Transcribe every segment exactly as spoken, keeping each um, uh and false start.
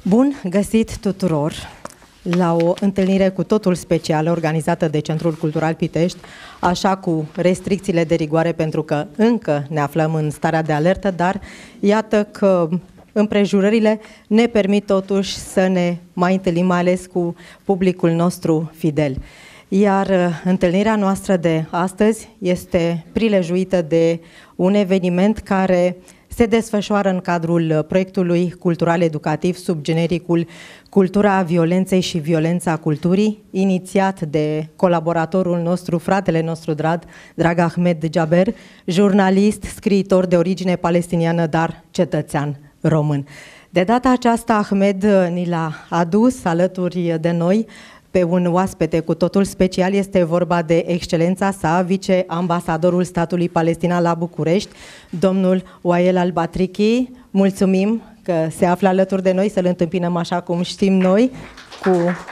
Bun găsit tuturor la o întâlnire cu totul specială organizată de Centrul Cultural Pitești, așa cu restricțiile de rigoare pentru că încă ne aflăm în starea de alertă, dar iată că împrejurările ne permit totuși să ne mai întâlnim, mai ales cu publicul nostru fidel. Iar întâlnirea noastră de astăzi este prilejuită de un eveniment care se desfășoară în cadrul proiectului cultural-educativ sub genericul Cultura violenței și violența culturii, inițiat de colaboratorul nostru, fratele nostru drag, drag Ahmed Jaber, jurnalist, scriitor de origine palestiniană, dar cetățean român. De data aceasta, Ahmed ni l-a adus alături de noi pe un oaspete cu totul special. Este vorba de excelența sa, viceambasadorul statului Palestina la București, domnul Wael al-Batrichi. Mulțumim că se află alături de noi, să-l întâmpinăm așa cum știm noi, cu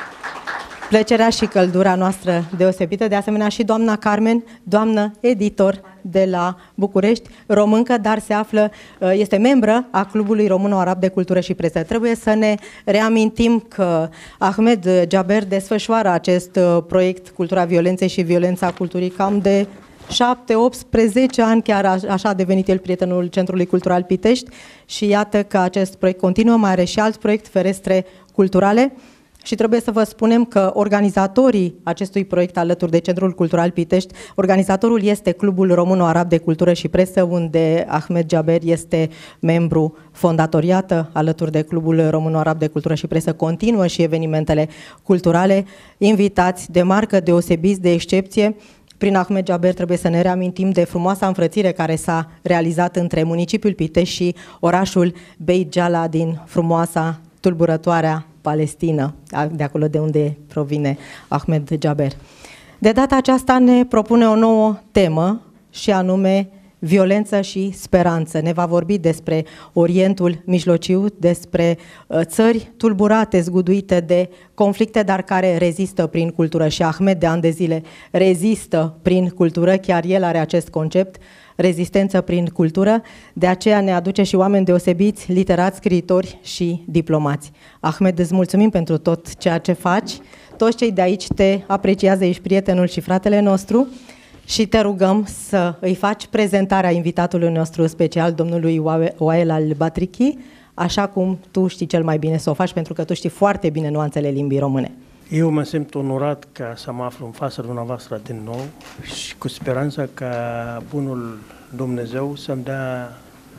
plăcerea și căldura noastră deosebită. De asemenea și doamna Carmen, doamnă editor de la București, româncă, dar se află, este membră a Clubului Româno-Arab de Cultură și Presă. Trebuie să ne reamintim că Ahmed Jaber desfășoară acest proiect Cultura violenței și violența culturii cam de șapte, optsprezece ani, chiar așa a devenit el prietenul Centrului Cultural Pitești și iată că acest proiect continuă, mai are și alt proiect, Ferestre Culturale. Și trebuie să vă spunem că organizatorii acestui proiect alături de Centrul Cultural Pitești, organizatorul este Clubul Româno-Arab de Cultură și Presă, unde Ahmed Jaber este membru fondator. Iată, alături de Clubul Româno-Arab de Cultură și Presă continuă și evenimentele culturale, invitați de marcă, deosebiți, de excepție. Prin Ahmed Jaber trebuie să ne reamintim de frumoasa înfrățire care s-a realizat între municipiul Pitești și orașul Beit Jala din frumoasa, tulburătoarea Palestina, de acolo de unde provine Ahmed Jaber. De data aceasta ne propune o nouă temă și anume violență și speranță. Ne va vorbi despre Orientul Mijlociu, despre uh, țări tulburate, zguduite de conflicte, dar care rezistă prin cultură. Și Ahmed de ani de zile rezistă prin cultură, chiar el are acest concept, rezistență prin cultură, de aceea ne aduce și oameni deosebiți, literați, scriitori și diplomați. Ahmed, îți mulțumim pentru tot ceea ce faci, toți cei de aici te apreciază, ești prietenul și fratele nostru și te rugăm să îi faci prezentarea invitatului nostru special, domnului Wael al-Batrichi, așa cum tu știi cel mai bine să o faci, pentru că tu știi foarte bine nuanțele limbii române. Eu mă simt onorat ca să mă aflu în fața dumneavoastră din nou și cu speranța ca bunul Dumnezeu să-mi dea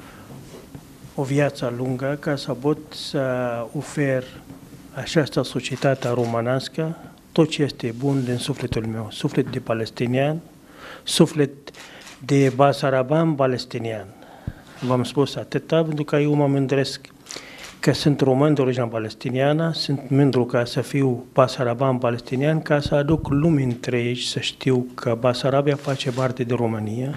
o viață lungă ca să pot să ofer această societate românească tot ce este bun din sufletul meu, suflet de palestinian, suflet de basaraban palestinian. V-am spus atâta pentru că eu mă mândresc că sunt român de origine palestiniană, sunt mândru ca să fiu basaraban palestinian, ca să aduc lumii întregi să știu că Basarabia face parte de România,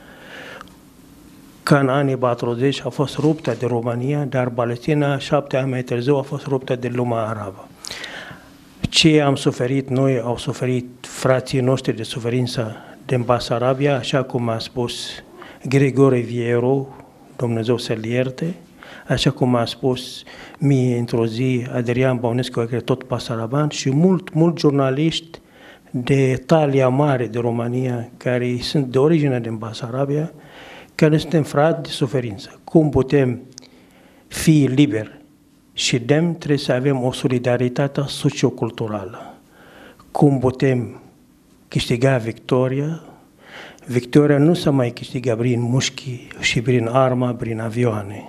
că în anii patruzeci a fost ruptă de România, dar Palestina șapte ani mai târziu a fost ruptă de lumea arabă. Ce am suferit noi, au suferit frații noștri de suferință din Basarabia, așa cum a spus Grigore Vieru, Dumnezeu să-l ierte, așa cum a spus mie într-o zi Adrian Băunescu, care tot Basaraban, și mult, mult jurnaliști de talia mare de România, care sunt de origine din Basarabia, care suntem frați de suferință. Cum putem fi liberi și demn, trebuie să avem o solidaritate socioculturală. Cum putem câștiga victoria? Victoria nu se mai câștigă prin mușchi și prin armă, prin avioane.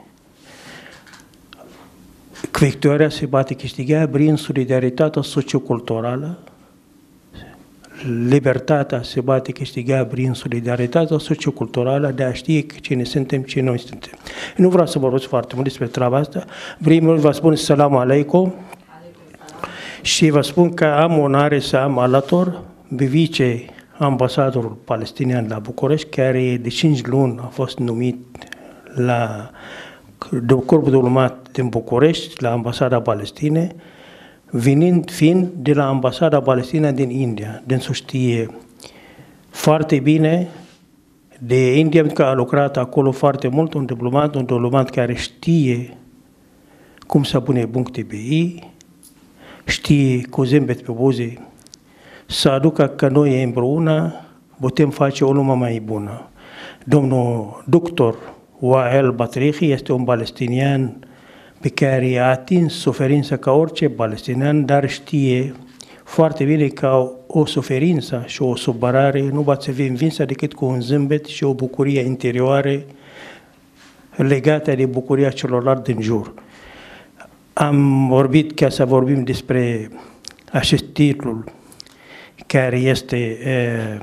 Victoria se poate câștiga prin solidaritatea socioculturală, libertatea se poate câștiga prin solidaritatea socioculturală de a ști cine suntem, cine noi suntem. Nu vreau să vorbesc foarte mult despre treaba asta. Primul vă spun salam aleikum și vă spun că am onoare să am alături vice-ambasadorul palestinian la București, care de cinci luni a fost numit la de corpul diplomat din București, la ambasada Palestinei, venind, fiind de la ambasada Palestina din India. Dânsul știe foarte bine de India, pentru că a lucrat acolo foarte mult, un diplomat, un diplomat care știe cum să pune puncte pe ei, știe cu zâmbet pe buze, să aducă că noi împreună putem face o lume mai bună. Domnul doctor Wael Batrihi este un palestinian pe care a atins suferința ca orice palestinian, dar știe foarte bine că o suferință și o supărare nu poate să fie învinsă decât cu un zâmbet și o bucurie interioară legată de bucuria celorlalți din jur. Am vorbit ca să vorbim despre acest titlu care este e,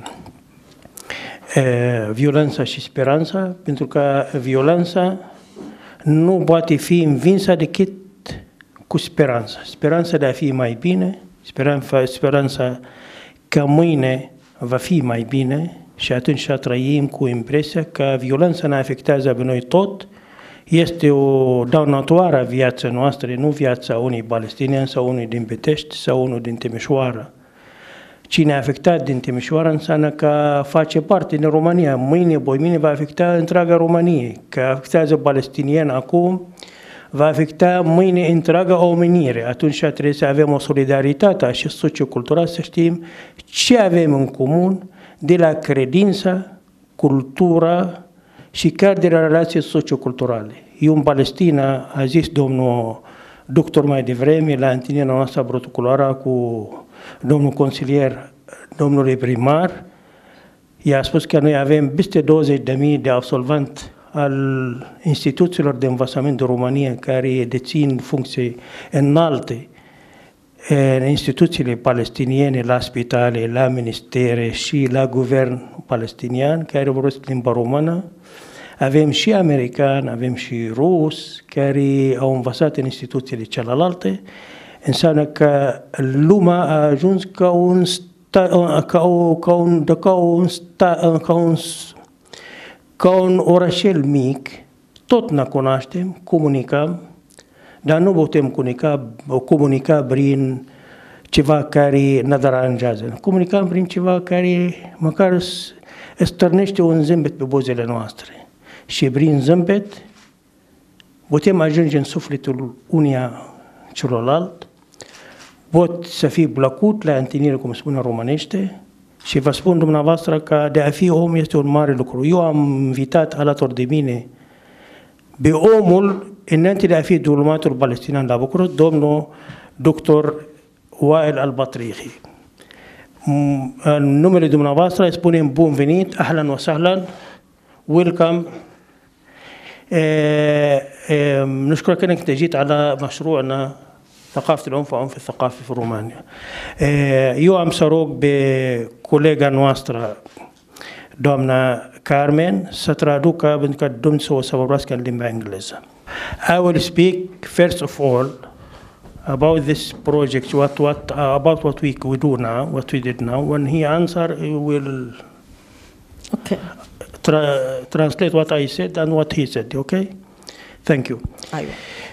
e, violența și speranța, pentru că violența nu poate fi învinsă decât cu speranța. Speranța de a fi mai bine, speranța, speranța că mâine va fi mai bine și atunci să trăim cu impresia că violența ne afectează pe noi tot, este o daunătoare a viața noastră, nu viața unui palestinian sau unui din Pitești sau unul din Timișoara. Cine a afectat din Timișoara înseamnă că face parte din România. Mâine, poimâine va afecta întreaga Românie. Că afectează palestinieni acum, va afecta mâine întreaga omenire. Atunci trebuie să avem o solidaritate și socioculturală, să știm ce avem în comun de la credința, cultura și chiar de la relații socioculturale. Eu în Palestina, a zis domnul doctor mai devreme, la întâlnirea noastră protocolară cu domnul consilier, domnului primar, i-a spus că noi avem peste douăzeci de mii de absolvanți al instituțiilor de învățământ din România care dețin funcții înalte în instituțiile palestiniene, la spitale, la ministere și la guvern palestinian, care vorbesc limba română. Avem și americani, avem și rus, care au învățat în instituțiile celelalte. Înseamnă că lumea a ajuns ca un, sta, ca o, ca un, ca un, sta, ca un, ca un orașel mic, tot ne cunoaștem, comunicăm, dar nu putem comunica, comunica prin ceva care ne deranjează. Comunicăm prin ceva care măcar stârnește un zâmbet pe buzele noastre. Și prin zâmbet putem ajunge în sufletul unia celălalt, pot să fie plăcut la întâlnire, cum spune românește, și vă spun dumneavoastră că de a fi om este un mare lucru. Eu am invitat alături de mine pe omul, înainte de a fi diplomatul palestinian la București, domnul doctor Wael al-Batrihi. În numele dumneavoastră îi spunem bun venit, ahlan wa sahlan, welcome. نشكرك انك تجيت على مشروعنا ثقافة العنف وعنف الثقافي في رومانيا. Eu am să rog pe colega noastră, doamna Carmen, să traducă, pentru că Dumnezeu o să vorbească în limba engleză. I will speak first of all about this project, what what uh, about what we we do now, what we did now. When he answer, he will Okay. Tra translate what I said and what he said, okay? Thank you. Aiu.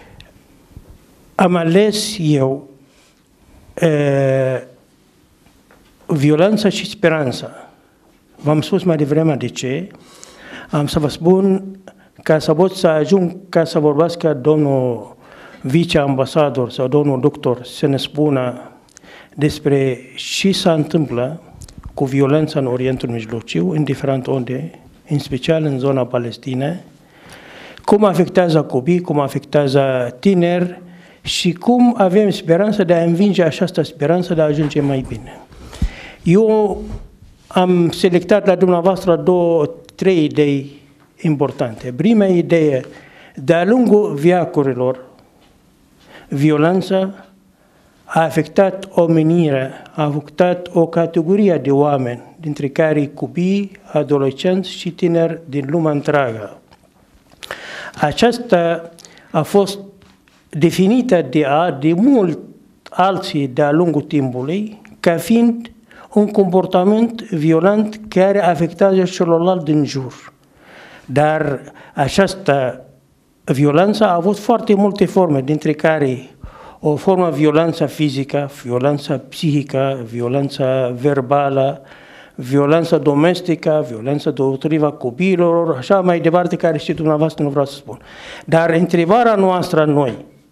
Am ales eu uh, violența și speranța. V-am spus mai devreme de ce. Am să vă spun ca să pot să ajung ca să vorbească domnul viceambasador sau domnul doctor să ne spună despre ce se întâmplă cu violența în Orientul Mijlociu, indiferent unde, în special în zona Palestinei, cum afectează copii, cum afectează tineri și cum avem speranța de a învinge această speranță de a ajunge mai bine. Eu am selectat la dumneavoastră două, trei idei importante. Prima idee, de-a lungul veacurilor, violența a afectat omenirea, a afectat o categorie de oameni, dintre care copii, adolescenți și tineri din lumea întreagă. Aceasta a fost definită de, a, de mult alții de-a lungul timpului ca fiind un comportament violent care afectează celălalt din jur. Dar această violență a avut foarte multe forme, dintre care o formă violență fizică, violență psihică, violență verbală, violență domestică, violență împotriva copiilor, așa mai departe, care știți dumneavoastră, nu vreau să spun. Dar întrebarea noastră noi,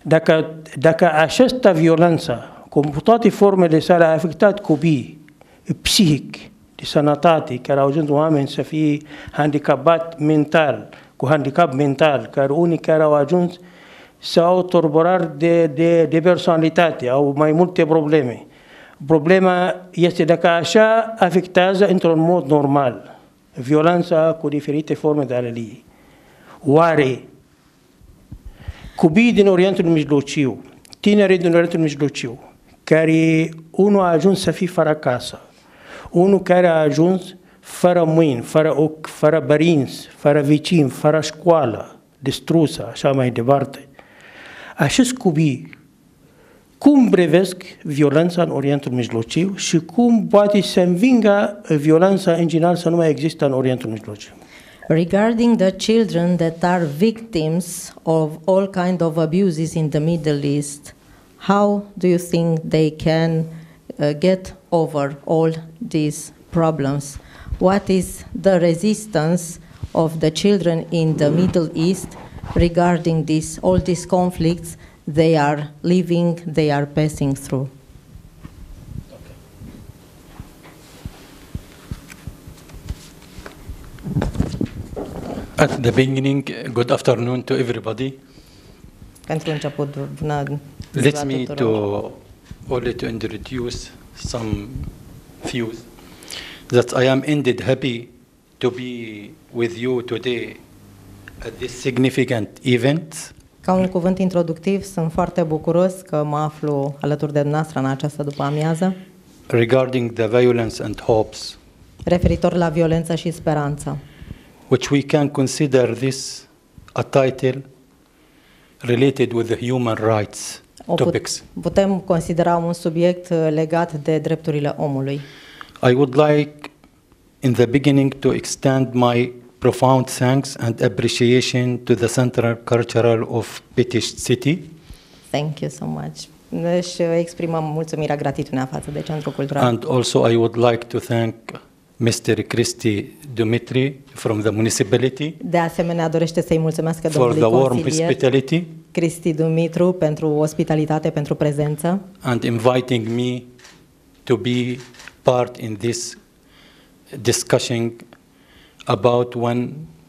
Dacă, dacă această violență, cu toate formele sale, a afectat copii psihic, de sănătate, care au ajuns oameni să fie handicapat mental, cu handicap mental, care unii care au ajuns să au turburări de, de, de personalitate, au mai multe probleme. Problema este dacă așa afectează într-un mod normal violența cu diferite forme de ale ei. Oare copiii din Orientul Mijlociu, tinerii din Orientul Mijlociu, care unul a ajuns să fie fără casă, unul care a ajuns fără mâini, fără ochi, fără părinți, fără vecini, fără școală, distrusă, așa mai departe. Acești copii, cum privesc violența în Orientul Mijlociu și cum poate să învingă violența în general să nu mai există în Orientul Mijlociu? Regarding the children that are victims of all kind of abuses in the Middle East, how do you think they can uh, get over all these problems? What is the resistance of the children in the Middle East regarding this, all these conflicts they are living, they are passing through? At the beginning, good afternoon to everybody. Pentru început, bună ziua Let me tuturor. to only to introduce some views that I am indeed happy to be with you today at this significant event. Ca un cuvânt introductiv, sunt foarte bucuros că mă aflu alături de dumneavoastră în această după-amiază, Regarding the violence and hopes, referitor la violență și speranță, which we can consider this a title related with the human rights o put- topics. putem considera un subiect uh, legat de drepturile omului. I would like in the beginning to extend my profound thanks and appreciation to the Central Cultural of Pitești City Thank you so much. Deci uh, exprimăm mulțumirea, gratitudinea față de Centrul Cultural. and also I would like to thank mister Cristi Dumitri from the municipality De asemenea, dorește să-i mulțumească for the domnului warm consilier hospitality Cristi Dumitru pentru ospitalitate, pentru prezență and inviting me to be part in this discussion about one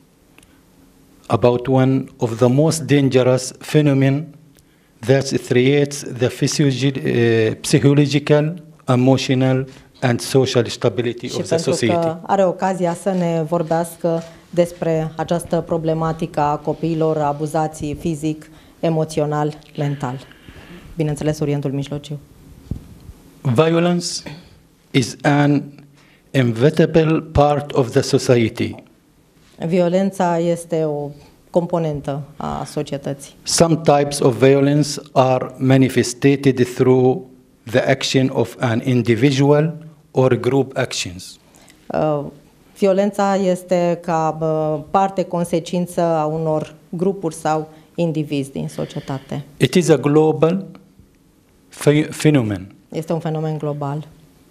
about one of the most dangerous phenomenon that threats the physiologi- uh, psychological, emotional and social stability și of the pentru society. că are ocazia să ne vorbească despre această problematică a copiilor abuzați fizic, emoțional, mental. Bineînțeles, Orientul Mijlociu. Violence is an inevitable part of the society. Violența este o componentă a societății. Some types of violence are manifested through the action of an individual or group actions. Uh, Violența este ca uh, parte, consecință a unor grupuri sau indivizi din societate. It is a global phe- phenomenon Este un fenomen global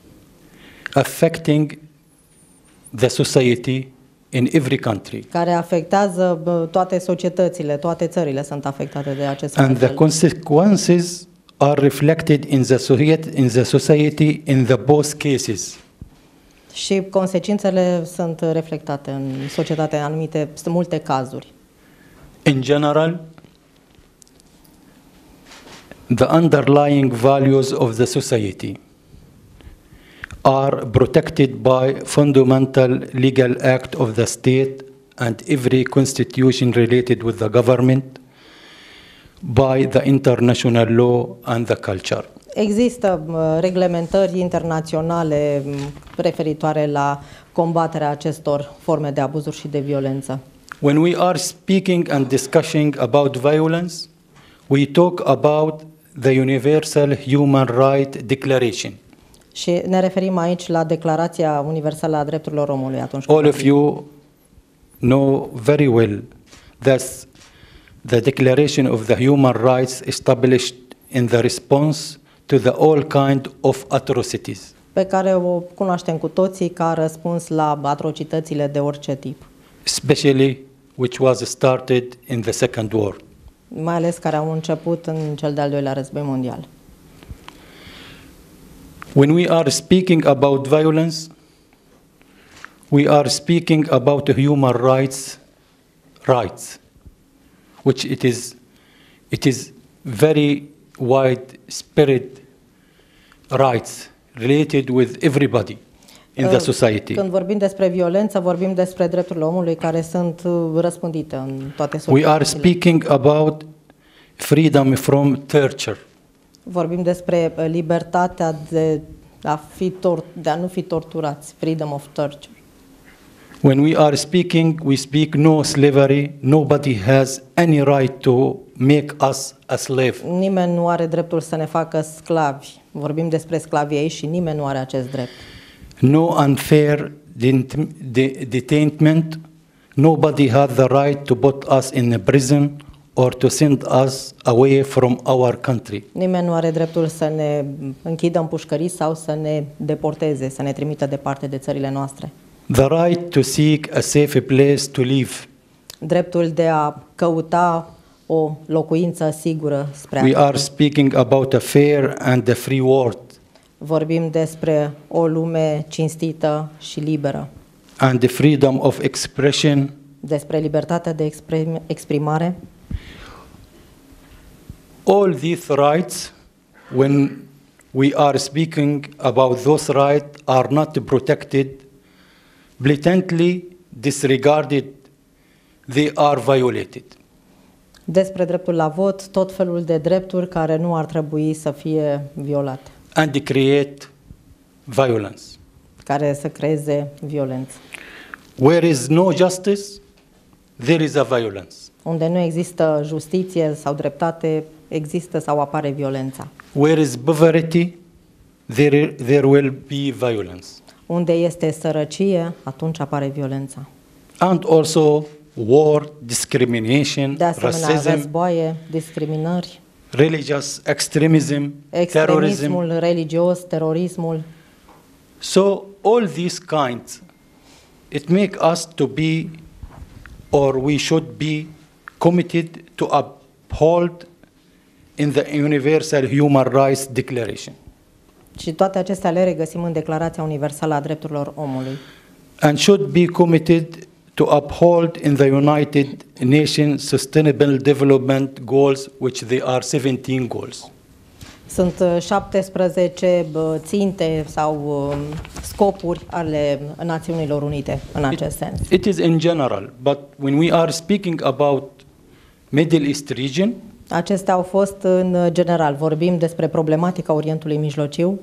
affecting the society in every country. care afectează uh, toate societățile, toate țările sunt afectate de acest And the fenomen. consequences are reflected in the society, in the society in the both cases. Și consecințele sunt reflectate în societate în anumite, sunt multe cazuri. In general, the underlying values of the society are protected by fundamental legal act of the state and every constitution related with the government, by the international law and the culture. Există uh, reglementări internaționale m, referitoare la combaterea acestor forme de abuzuri și de violență. When we are speaking and discussing about violence, we talk about the Universal Human Rights Declaration. Și ne referim aici la Declarația Universală a Drepturilor Omului atunci când All of you know very well that the Declaration of the Human Rights established in the response to the all kind of atrocities. pe care o cunoaștem cu toții ca răspuns la atrocitățile de orice tip, Especially which was started in the Second War. mai ales care au început în cel de-al doilea război mondial. When we are speaking about violence, we are speaking about the human rights, rights, which it is, it is very wide spirit rights related with everybody in the society. Când vorbim despre violență, vorbim despre drepturile omului care sunt răspândite în toate societățile. We are speaking about freedom from torture. Vorbim despre libertatea de a, fi tor- de a nu fi torturați, freedom of torture. When we are speaking, we speak no slavery. Nobody has any right to make us a slave. Nimeni nu are dreptul să ne facă sclavi. Vorbim despre sclavie și nimeni nu are acest drept. No unfair detainment. Nobody has the right to put us in a prison or to send us away from our country. Nimeni nu are dreptul să ne închidă în pușcării sau să ne deporteze, să ne trimită departe de țările noastre. The right to seek a safe place to live. Dreptul de a căuta o locuință sigură spre a We are speaking about a fair and a free world. Vorbim despre o lume cinstită și liberă. And the freedom of expression. Despre libertatea de exprim- exprimare. All these rights, when we are speaking about those rights, are not protected, blatantly disregarded, they are violated. Despre dreptul la vot, tot felul de drepturi care nu ar trebui să fie violate. And they create violence. Care să creeze violență. Where is no justice, there is a violence. Unde nu există justiție sau dreptate, există sau apare violența. Where is poverty, there, there will be violence. Unde este sărăcie, atunci apare violența. And also war, discrimination, De asemenea, racism, războaie, discriminări, religious extremism, terrorism. extremismul religios, terorismul. So all these kinds, it make us to be, or we should be committed to uphold in the Universal Human Rights Declaration. Și toate acestea le regăsim în Declarația Universală a Drepturilor Omului. And should be committed to uphold in the United Nations Sustainable Development Goals, which they are seventeen goals. Sunt uh, șaptesprezece bă, ținte sau uh, scopuri ale Națiunilor Unite în acest sens. It is in general, but when we are speaking about Middle East region, Acestea au fost în general. Vorbim despre problematica Orientului Mijlociu.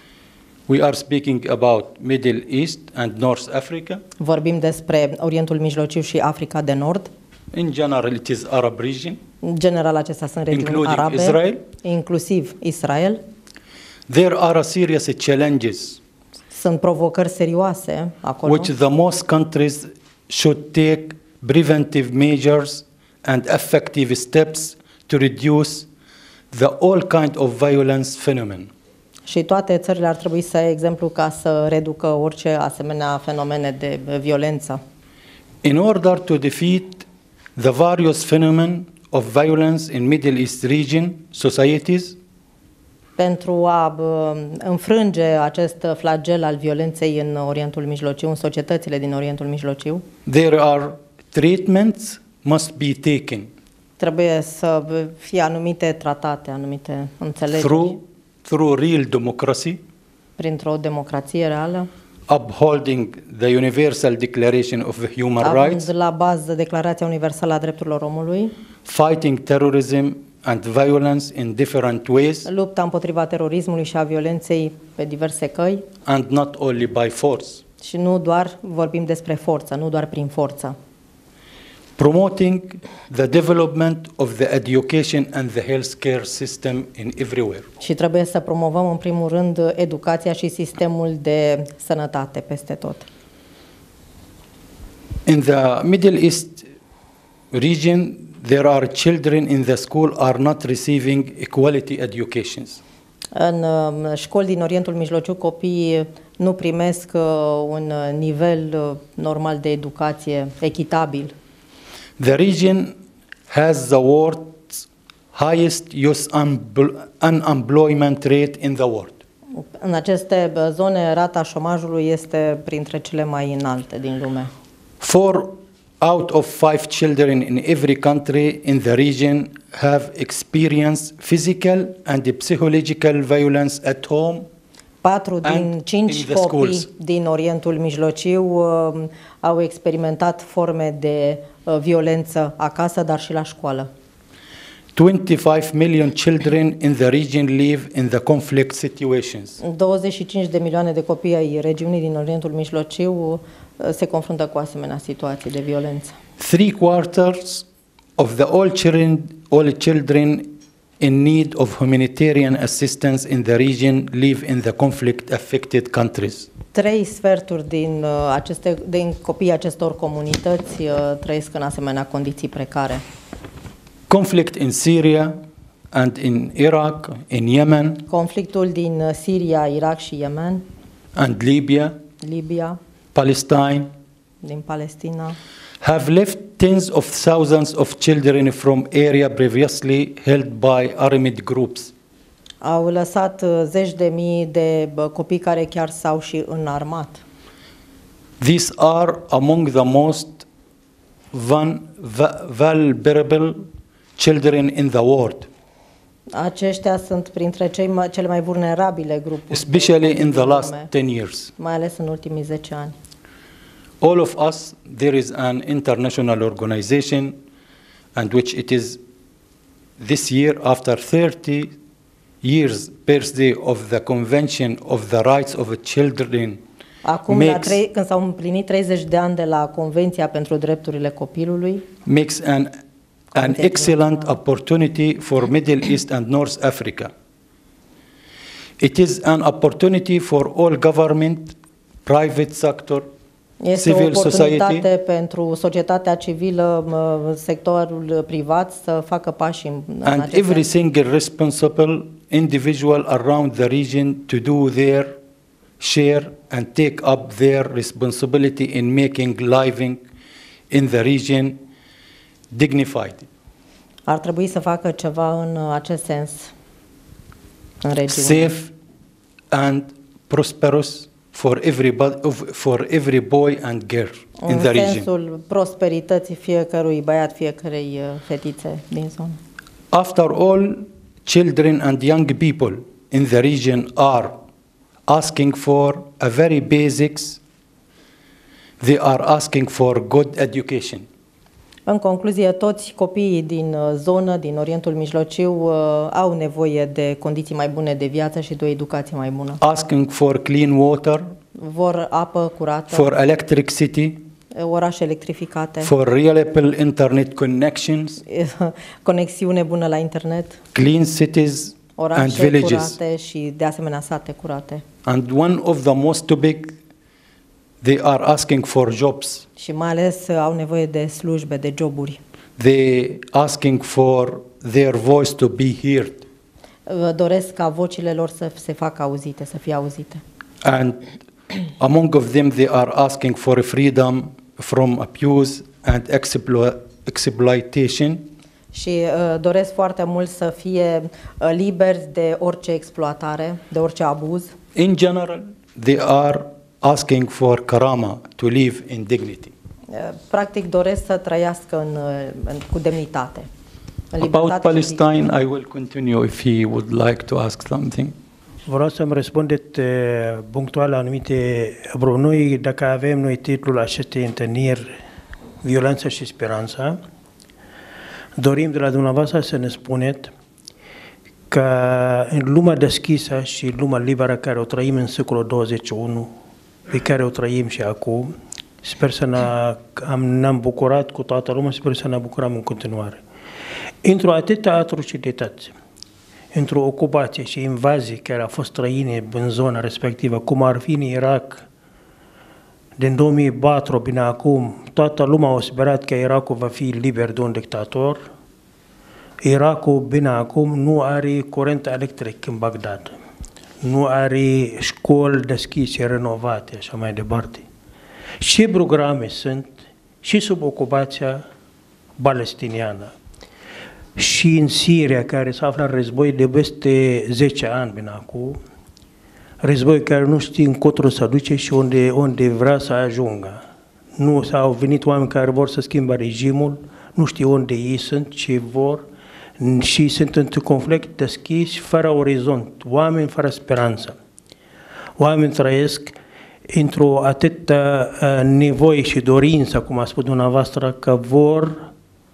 we are speaking about Middle East and North Africa. Vorbim despre Orientul Mijlociu și Africa de Nord. In general, it is Arab region, În general, acestea sunt regiuni including arabe, Israel. inclusiv Israel. There are serious challenges Sunt provocări serioase acolo, which the most countries should take preventive measures and effective steps to reduce the all kind of violence phenomenon. și toate țările ar trebui să ia exemplu ca să reducă orice asemenea fenomene de violență. In order to defeat the various phenomena of violence in Middle East region societies, Pentru a bă, înfrânge acest flagel al violenței în Orientul Mijlociu, în societățile din Orientul Mijlociu, there are treatments must be taken trebuie să fie anumite tratate, anumite înțelegeri through through real democracy, printr-o democrație reală, upholding the Universal Declaration of the Human Rights, având la bază Declarația Universală a Drepturilor Omului, fighting terrorism and violence in different ways, lupta împotriva terorismului și a violenței pe diverse căi and not only by force, și nu doar vorbim despre forță, nu doar prin forță. promoting the development of the education and the healthcare system in everywhere. Și trebuie să promovăm în primul rând educația și sistemul de sănătate peste tot. In the Middle East region, there are children in the school are not receiving equality educations. În uh, școli din Orientul Mijlociu, copiii nu primesc uh, un nivel uh, normal de educație echitabil. The region has the world's highest youth unemployment rate in the world. În aceste zone, rata șomajului este printre cele mai înalte din lume. Four out of five children in every country in the region have experienced physical and psychological violence at home. Patru din cinci copii din Orientul Mijlociu uh, au experimentat forme de uh, violență acasă, dar și la școală. twenty-five million children in the region live in the conflict situations. douăzeci și cinci de milioane de copii ai regiunii din Orientul Mijlociu uh, se confruntă cu asemenea situații de violență. Three quarters of the all children, all children in need of humanitarian assistance in the region live in the conflict-affected countries. Trei sferturi din uh, aceste din copiii acestor comunități uh, trăiesc în asemenea condiții precare. Conflict in Syria and in Iraq, in Yemen, Conflictul din uh, Siria, Irak și Yemen, and Libya, Libia, Palestine, din Palestina, have left tens of thousands of children from area previously held by armed groups. au lăsat uh, zeci de mii de uh, copii care chiar s-au și înarmat. These are among the most van- va- vulnerable children in the world, Aceștia sunt printre cei mai, cele mai vulnerabile grupuri, especially in the din last lume, ten years. mai ales în ultimii zece ani. All of us, there is an international organization, and which it is this year, after thirty years birthday of the Convention of the Rights of Children, Acum, la makes, trei, când s-au împlinit treizeci de ani de la Convenția pentru Drepturile Copilului, makes an, an excellent opportunity for Middle East and North Africa. It is an opportunity for all government, private sector, este o civil oportunitate society, pentru societatea civilă, mă, sectorul privat să facă pași în, în and acest every sens. single responsible individual around the region to do their share and take up their responsibility in making living in the region dignified. Ar trebui să facă ceva în acest sens în regiune. Safe and prosperous for everybody, for every boy and girl in În the region. sensul prosperității fiecărui băiat, fiecărei uh, fetițe din zonă. After all, children and young people in the region are asking for a very basics. They are asking for good education. În concluzie, toți copiii din uh, zonă, din Orientul Mijlociu, uh, au nevoie de condiții mai bune de viață și de o educație mai bună. Asking for clean water, Vor apă curată, for electricity, orașe electrificate, for reliable internet connections, conexiune bună la internet, clean cities and orașe villages. curate și de asemenea sate curate. And one of the most big, they are asking for jobs. Și mai ales uh, au nevoie de slujbe, de joburi. They asking for their voice to be heard. Uh, Doresc ca vocile lor să se facă auzite, să fie auzite. And among of them, they are asking for freedom from abuse and explo- exploitation. Și uh, doresc foarte mult să fie uh, liberi de orice exploatare, de orice abuz. In general, they are asking for karama, to live in dignity. Uh, practic doresc să trăiască în, uh, în, cu demnitate. În About libertate și Palestine, I will continue if he would like to ask something. Vreau să-mi răspundeți eh, punctual la anumite bro. Noi, dacă avem noi titlul acestei întâlniri, Violența și Speranța, dorim de la dumneavoastră să ne spuneți că în lumea deschisă și lumea liberă care o trăim în secolul douăzeci și unu, pe care o trăim și acum, sper să ne, am, ne-am bucurat cu toată lumea, sper să ne bucurăm în continuare. Într-o atâtea atrocități, într-o ocupație și invazii care au fost străine în zona respectivă, cum ar fi în Irak, din două mii patru până acum, toată lumea a sperat că Irakul va fi liber de un dictator. Irakul până acum nu are curent electric în Bagdad, nu are școli deschise, renovate, așa mai departe. Și programe sunt și sub ocupația palestiniană. și în Siria, care se află în război de peste zece ani până acum, război care nu știe încotro să duce și unde, unde vrea să ajungă. Nu s-au venit oameni care vor să schimbe regimul, nu știu unde ei sunt, ce vor, și sunt într-un conflict deschis, fără orizont, oameni fără speranță. Oameni trăiesc într-o atâta nevoie și dorință, cum a spus dumneavoastră, că vor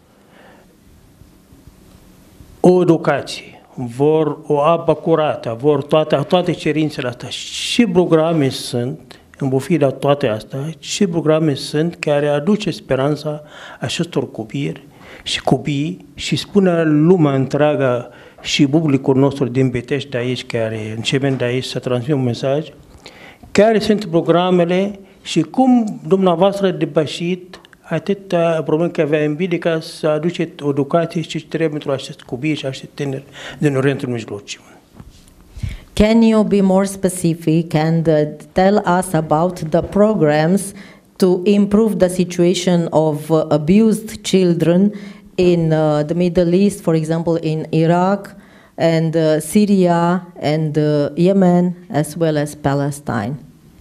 o educație, vor o apă curată, vor toate, toate cerințele astea. Și programe sunt, în bufida toate astea, și programe sunt care aduce speranța acestor copii și copii și spune lumea întreagă și publicul nostru din Pitești de aici, care începem de aici să transmit un mesaj, care sunt programele și cum dumneavoastră depășit atâta probleme că avea în bine ca să aduce o educație și ce trebuie pentru acești copii și acești tineri din Orientul Mijlociu. Can you be more specific and uh, tell us about the programs to improve the situation of uh, abused children in uh, the Middle East, for example, in Iraq and uh, Syria and uh, Yemen, as well as Palestine?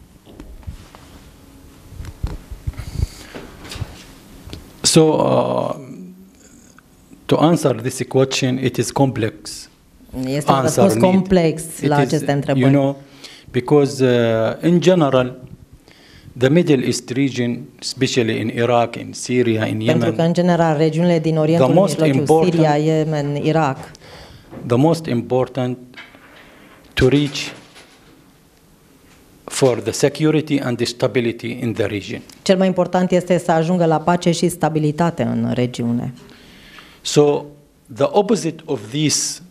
So, uh, to answer this question, it is complex. Este un răspuns complex la aceste întrebări. You know, because uh, in general, the Middle East region, especially in Iraq, in Syria, in Yemen, pentru că în general regiunile din Orientul Mijlociu, Siria, Yemen, Irak, the most important to reach for the security and the stability in the region. Cel mai important este să ajungă la pace și stabilitate în regiune. So the opposite of these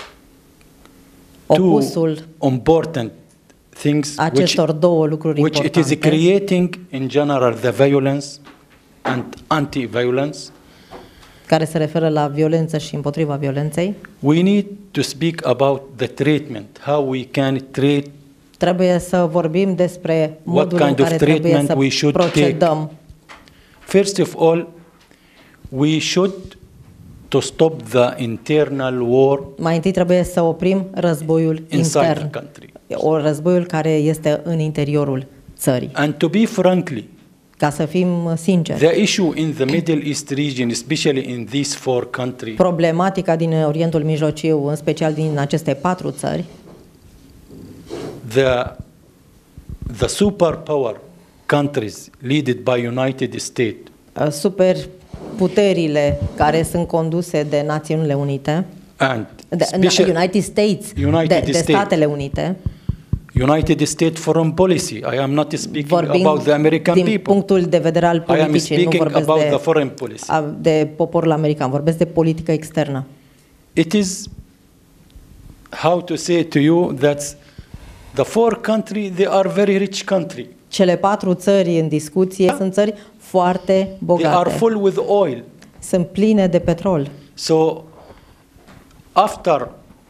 Opusul two important things acestor which, două lucruri which it importante, is creating in general the violence and anti-violence, care se referă la violență și împotriva violenței. We need to speak about the treatment, how we can treat. Trebuie să vorbim despre modul what în kind care of trebuie treatment să we should procedăm. take. First of all, we should to stop the internal war. Mai întâi trebuie să oprim războiul intern, o războiul care este în interiorul țării. And to be frankly, ca să fim sinceri, the issue in the Middle East region, especially in these four countries, problematica din Orientul Mijlociu, în special din aceste patru țări, the the superpower countries led by United States, superputerile care sunt conduse de Națiunile Unite, and de, United States, United de, de Statele Unite, United States foreign policy. I am not speaking vorbim about the American din people. punctul de vedere al politicii, nu vorbesc about de, the foreign policy. de poporul american, vorbesc de politică externă. It is, how to say to you, that the four countries, they are very rich country. Cele patru țări în discuție yeah. sunt țări foarte bogate. They are full with oil. Sunt pline de petrol. So after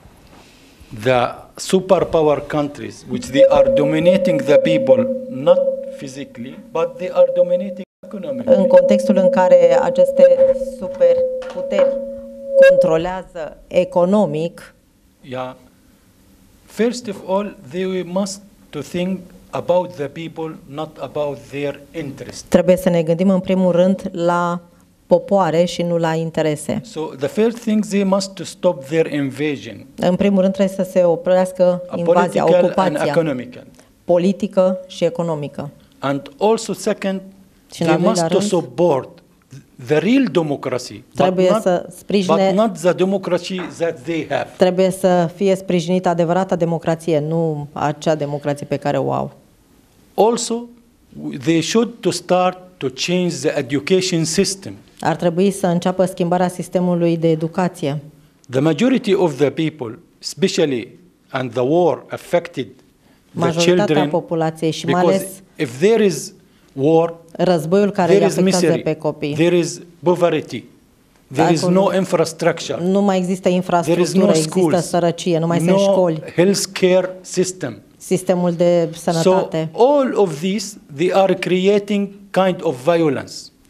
the superpower countries, which they are dominating the people, not physically, but they are dominating economically. În contextul în care aceste superputeri controlează economic, yeah. First of all, they must to think about the people, not about their interest. Trebuie să ne gândim în primul rând la popoare și nu la interese. So the first thing, they must to stop their invasion. În primul rând trebuie să se oprească invazia, ocupația politică și economică. And also second, they must to support the real democracy, trebuie but, să not, sprijine, but not the democracy that they have. Trebuie să fie sprijinită adevărata democrație, nu acea democrație pe care o au. Also, they should to start to change the education system. Ar trebui să înceapă schimbarea sistemului de educație. The majority of the people, especially and the war affected the children, populației și mai ales if there is war, războiul care îi afectează pe copii. There is poverty. There is no infrastructure. Nu mai există infrastructură, no există sărăcie, nu mai no sunt școli. Healthcare system. Sistemul de sănătate. So all of these, they are creating kind of violence.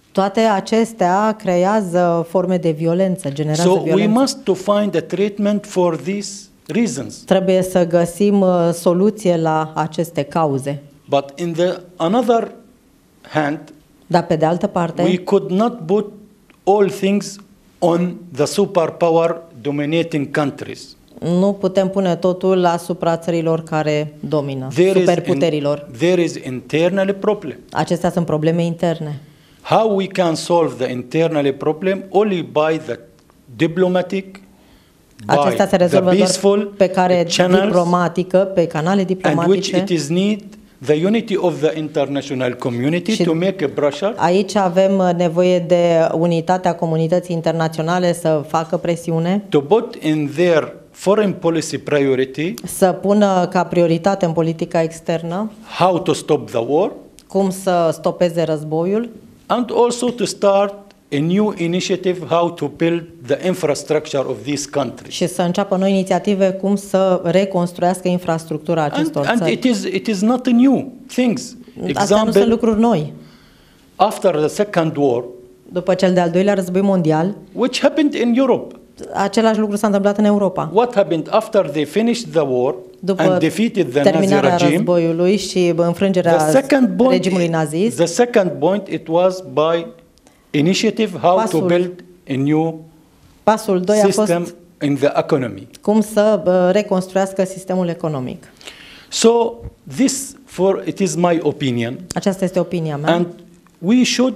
Toate acestea creează forme de violență, generează So we violență. must to find a treatment for these reasons. Trebuie să găsim uh, soluție la aceste cauze. But in the another hand, Dar pe de altă parte, we could not put all things on the superpower dominating countries. nu putem pune totul asupra țărilor care domină, There is, superputerilor. in, there is internal problem. Acestea sunt probleme interne. How we can solve the internal problem? Only by the diplomatic, Acestea se by the rezolvă doar peaceful pe care channels, diplomatică, pe canale and which diplomatice. it is need the unity of the international community Și to make a pressure aici avem nevoie de unitatea comunității internaționale să facă presiune, to put in their foreign policy priority să pună ca prioritate în politica externă how to stop the war, cum să stopeze războiul and also to start a new initiative how to build the infrastructure of these countries. și să înceapă noi inițiative cum să reconstruiască infrastructura And, acestor and țări. it is it is not a new things. Astea nu sunt Example, lucruri noi. after the Second War, După cel de-al doilea război mondial, which happened in Europe. același lucru s-a întâmplat în Europa. What happened after they finished the war După and defeated the Nazi terminarea regime? războiului și înfrângerea The second point, regimului nazist, the second point, it was by initiative how to Pasul- build a new pasul doi a system fost in the economy. cum să uh, reconstruiască sistemul economic. So this, for it is my opinion, Aceasta este opinia mea. and we should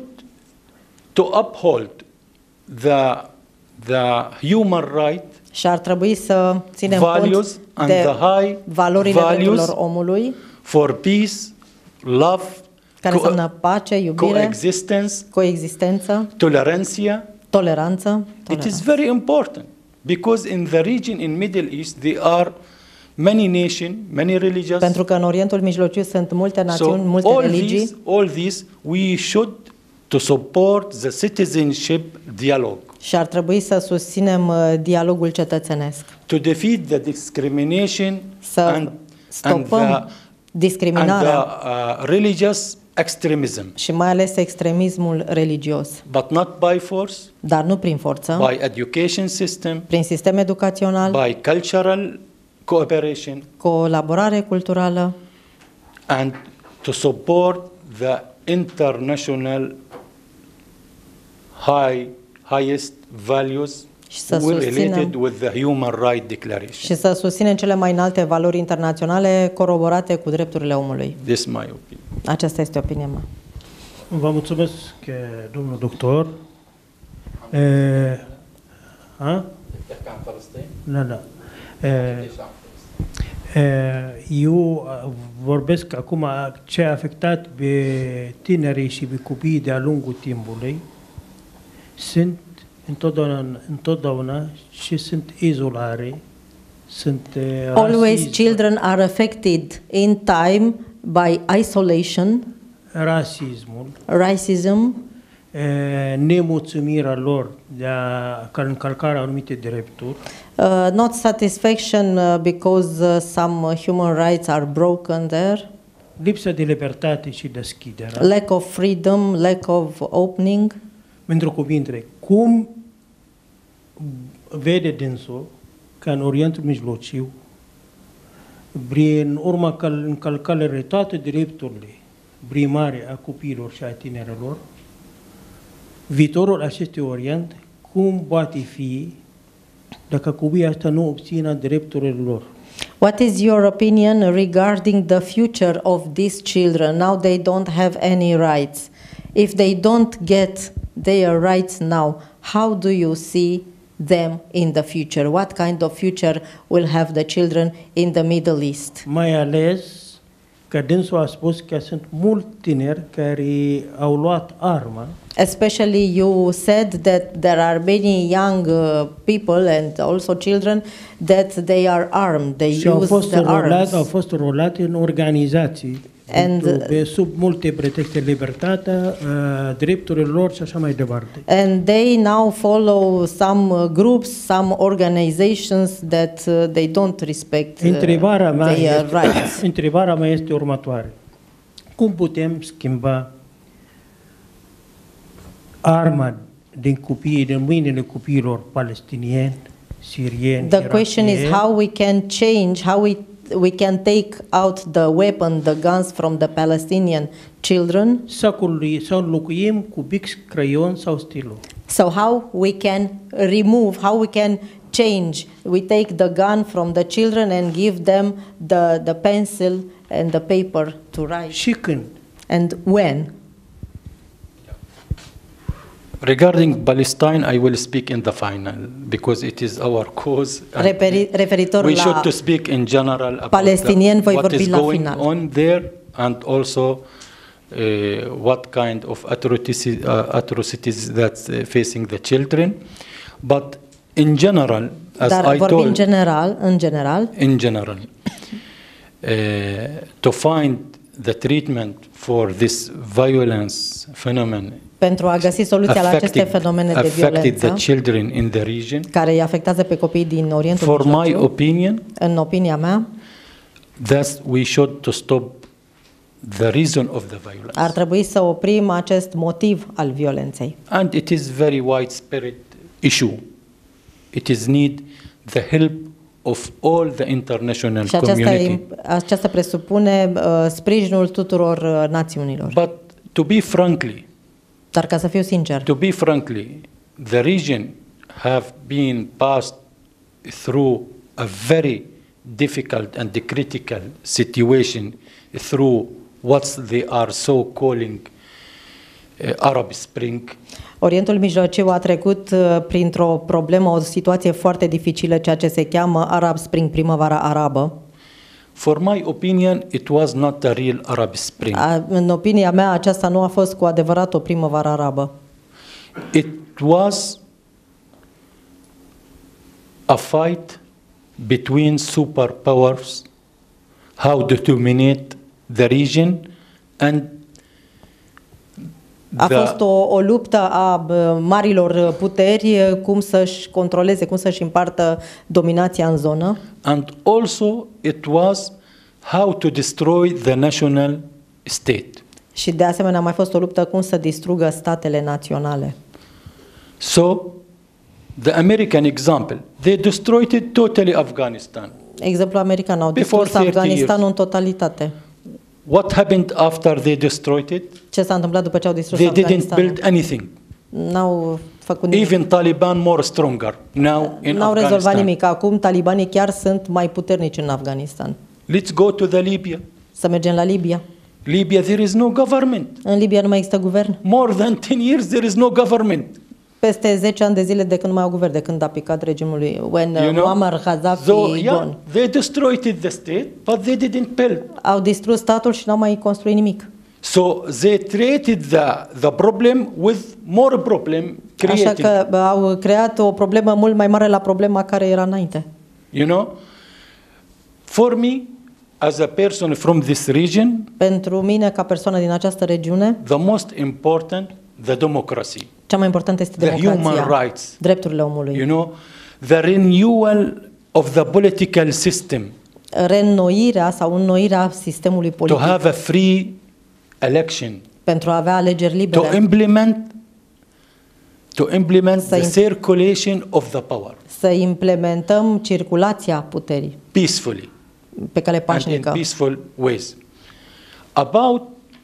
to uphold the the human right Și ar trebui să ținem values cont and de the high valorile values drepturilor omului, for peace, love, care co- înseamnă pace, iubire, coexistence, coexistență, tolerantia. toleranță. It toleranță. is very important because in the region in Middle East there are many nations, many religions. Pentru că în Orientul Mijlociu sunt multe națiuni, So multe all religii these, all these, we should to support the citizenship dialogue și ar trebui să susținem uh, dialogul cetățenesc, to defeat the discrimination să and, and stopăm the, and discriminarea the uh, religious extremism, și mai ales extremismul religios, but not by force, dar nu prin forță, by education system, prin sistem educațional, by cultural cooperation, colaborare culturală and to support the international high highest values Și să related susținem- with the Human Rights Declaration. și să susținem cele mai înalte valori internaționale coroborate cu drepturile omului. This is my opinion. Aceasta este opinia mea. Vă mulțumesc, domnul doctor. E, a? Da, da. E, e, eu vorbesc acum ce a afectat pe tinerii și pe copiii de-a lungul timpului. Sunt întotdeauna, întotdeauna și sunt izolare, sunt e, Always rasism, children are affected in time by isolation, rasismul, racism, e, nemulțumirea lor de a încălcarea anumite drepturi, uh, not satisfaction uh, because uh, some uh, human rights are broken there, lipsa de libertate și deschidere. lack of freedom, lack of opening. Pentru cuvinte, cum vede dânsul că în Orientul Mijlociu, prin urma încălcării toate drepturile primare a copiilor și a tinerilor, viitorul acestui Orient, cum poate fi dacă copiii ăștia nu obțină drepturile lor? What is your opinion regarding the future of these children? Now they don't have any rights. If they don't get their rights now, how do you see them in the future? What kind of future will have the children in the Middle East? Mai ales că dânsul a spus că sunt mulți tineri care au luat arma Especially you said that there are many young uh, people and also children that they are armed, they și au use fost, the rolați, arms. au fost rolate în organizații And, pentru- pe sub multe pretexte, libertatea, uh, drepturile lor și așa mai departe. And they now follow some uh, groups, some organizations that uh, they don't respect uh, Întrebarea mea, their este, rights. întrebarea mea este următoare. Cum putem schimba arma din copiii, din mâinile copiilor palestinieni, sirieni, The question is irakieni, how we can change, how we we can take out the weapon, the guns from the Palestinian children. să, cului, să înlocuim cu bix, creion sau stilul. So how we can remove, how we can change. We take the gun from the children and give them the, the pencil and the paper to write. Și când? And when? Regarding Palestine, I will speak in the final because it is our cause. and Referi, referitor we la should to speak in general about palestinieni, voi the, what vorbi is la going final. on there and also uh, what kind of atrocities, uh, atrocities that's uh, facing the children. But in general, as Dar I vorbim told, general, în general, in general, uh, to find the treatment for this violence phenomenon pentru a găsi soluția la aceste affected, fenomene de affected the violență children in the region. care îi afectează pe copiii din Orientul For my Mijlociu, opinion, în opinia mea, that we should to stop the reason of the violence. ar trebui să oprim acest motiv al violenței. And it is very widespread issue. It is need the help of all the international Și aceasta, community. e, aceasta presupune uh, sprijinul tuturor uh, națiunilor. But to be frankly, Dar ca să fiu sincer, to be frankly, the region have been passed through a very difficult and critical situation through what they are so calling uh, Arab Spring. Orientul Mijlociu a trecut uh, printr-o problemă, o situație foarte dificilă, ceea ce se cheamă Arab Spring, primăvara arabă. For my opinion, it was not a real Arab Spring. A, în opinia mea, aceasta nu a fost cu adevărat o primăvară arabă. It was a fight between superpowers, how to dominate the region, and A the, fost o, o luptă a bă, marilor puteri, cum să-și controleze, cum să-și împartă dominația în zonă. and also it was how to destroy the national state. Și de asemenea a mai fost o luptă cum să distrugă statele naționale. So, the American example, they destroyed it totally Afghanistan. Exemplu american, au Before distrus thirty Afganistanul years. în totalitate. What happened after they destroyed it? Ce s-a întâmplat după ce au distrus They didn't Afganistanul? build anything. N-au făcut nimic. Even Taliban more stronger now in N-au rezolvat Afghanistan. nimic. Acum talibanii chiar sunt mai puternici în Afganistan. Let's go to the Libya. Să mergem la Libia. Libya, there is no government. În Libia nu mai există guvern. More than ten years, there is no government. Peste zece ani de zile de când nu mai au guvern, de când a picat regimul lui, when You uh, know? Muammar Gaddafi So, e yeah, gone. they destroyed the state, but they didn't build. Au distrus statul și n-au mai construit nimic. So they treated the, the problem with more problem Așa creating. că bă, au creat o problemă mult mai mare la problema care era înainte. You know, for me, as a person from this region, Pentru mine, ca persoană din această regiune, the most important, the democracy, cea mai importantă este the democrația, human rights. drepturile omului, You know, the renewal of the political system, reînnoirea sau înnoirea sistemului to politic, have a free election, pentru a avea alegeri to libere, implement to implement Să the im- circulation of the power să implementăm circulația puterii peacefully pe cale and in pașnică. peaceful ways. About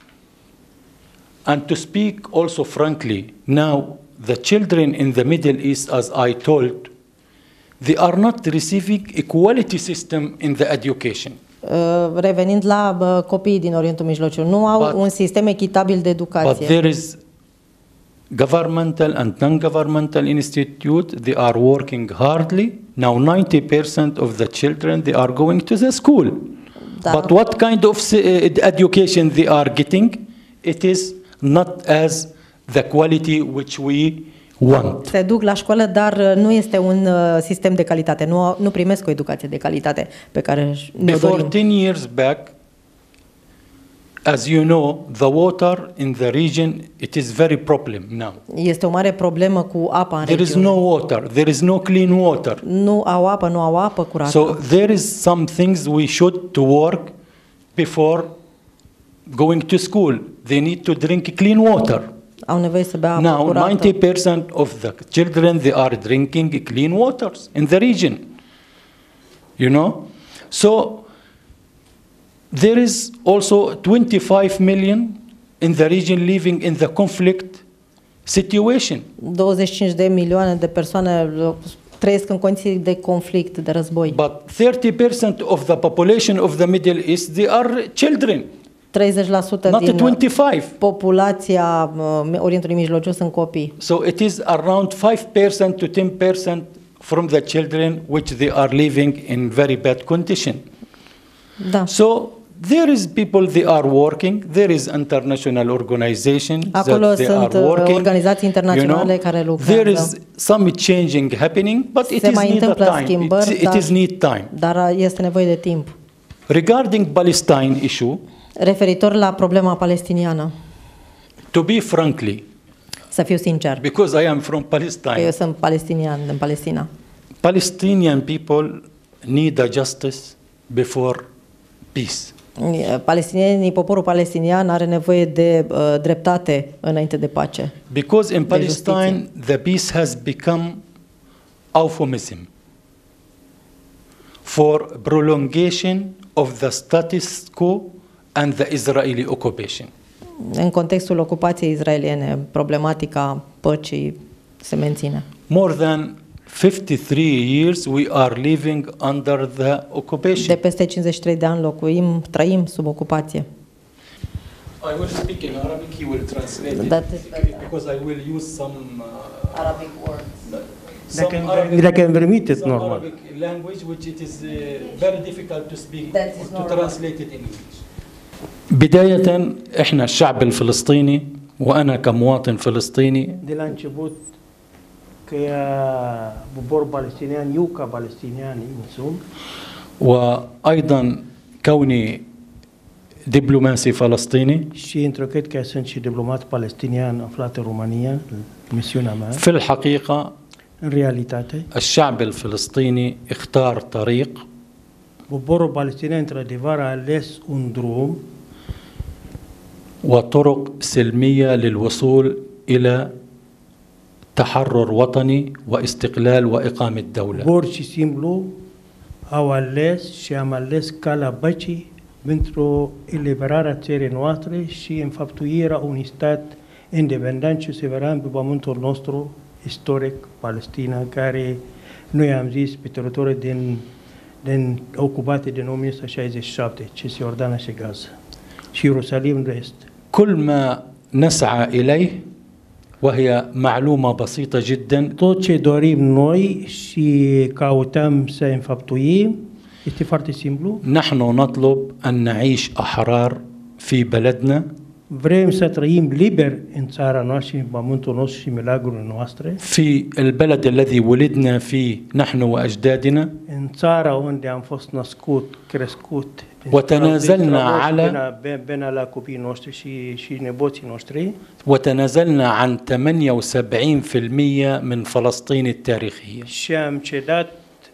and to speak also frankly, now the children in the Middle East, as I told, they are not receiving a quality system in the education. Uh, Revenind la bă, copiii din Orientul Mijlociu, nu au But- un sistem echitabil de But educație. there is governmental and non-governmental institute, they are working hardly. Now ninety percent of the children, they are going to the school. Da. But what kind of uh, education they are getting? It is not as the quality which we want. Se duc la școală, dar uh, nu este un uh, sistem de calitate. Nu, nu primesc o educație de calitate pe care ne-o Before dorim. ten years back, as you know, the water in the region, it is very problem now. Este o mare problemă cu apa în There is regiune. no water, there is no clean water. Nu au apă, nu au apă curată. So there is some things we should to work before going to school. They need to drink clean water. Au nevoie să bea apă Now, curată. ninety percent of the children, they are drinking clean waters in the region. You know? So, there is also twenty-five million in the region living in the conflict situation. douăzeci și cinci de milioane de persoane trăiesc în condiții de conflict, de război. But thirty percent of the population of the Middle East, they are children, treizeci la sută not din twenty-five. populația uh, Orientului Mijlociu sunt copii. So it is around five percent to ten percent from the children which they are living in very bad condition. Da. So there is people they are working, there is international organization Acolo that they sunt are uh, working. organizații internaționale you know, care lucrează. there is some changing happening, but it Se is mai need a întâmplă time. schimbări, It, it dar, is need time. dar este nevoie de timp. Regarding Palestine issue, Referitor la problema palestiniană, to be frankly, să fiu sincer, because I am from că eu Palestine, sunt palestinian din Palestina. Palestinian people need a justice before peace. Palestinienii, poporul palestinian are nevoie de uh, dreptate înainte de pace. Because in De justiție. Palestine, the peace has become euphemism for prolongation of the status quo and the Israeli occupation. În contextul ocupației izraeliene, problematica păcii se menține. More than fifty-three years we are living under the De occupation. peste cincizeci și trei de ani locuim, trăim sub ocupație. I will speak in Arabic, he will translate it, That is better. because I will use some uh, Arabic words. some Dacă îmi- Arabic- dacă îmi permiteți, some normal. Arabic language which it is uh, very difficult to speak That is or to normal. translate it in English. بداية احنا الشعب الفلسطيني وانا كمواطن فلسطيني De la început, că e poporul palestinian, eu ca palestinian însumi, وايضا كوني دبلوماسي فلسطيني și întrucât că sunt și diplomat palestinian aflat în România, misiunea mea, في الحقيقة în realitate, الشعب الفلسطيني اختار طريق poporul palestinian într-adevăr a ales un drum وطرق سلمية للوصول إلى تحرر وطني واستقلال وإقامة دولة. pur și simplu au ales și am ales calea păcii pentru eliberarea țării noastre și înfăptuirea unui stat independent și suveran pe pământul nostru istoric, Palestina, care noi am zis pe teritoriul din, din ocupate din o mie nouă sute șaizeci și șapte, Cisjordania și Gaza și Ierusalim de Est. كل ما نسعى إليه وهي معلومة بسيطة جدا Tot ce dorim noi și căutăm să înfăptuim este foarte simplu. نحن نطلب أن نعيش أحرار في بلدنا Vrem să trăim liber în țara noastră, în pământul nostru și milagurile noastre, في البلد الذي ولدنا فيه نحن وأجدادنا în țara unde am fost născut, crescut, وتنازلنا على bine, bine la copiii noștri și, și nepoții noștri وتنازلنا عن ثمانية وسبعين بالمئة من فلسطين التاريخية. și am cedat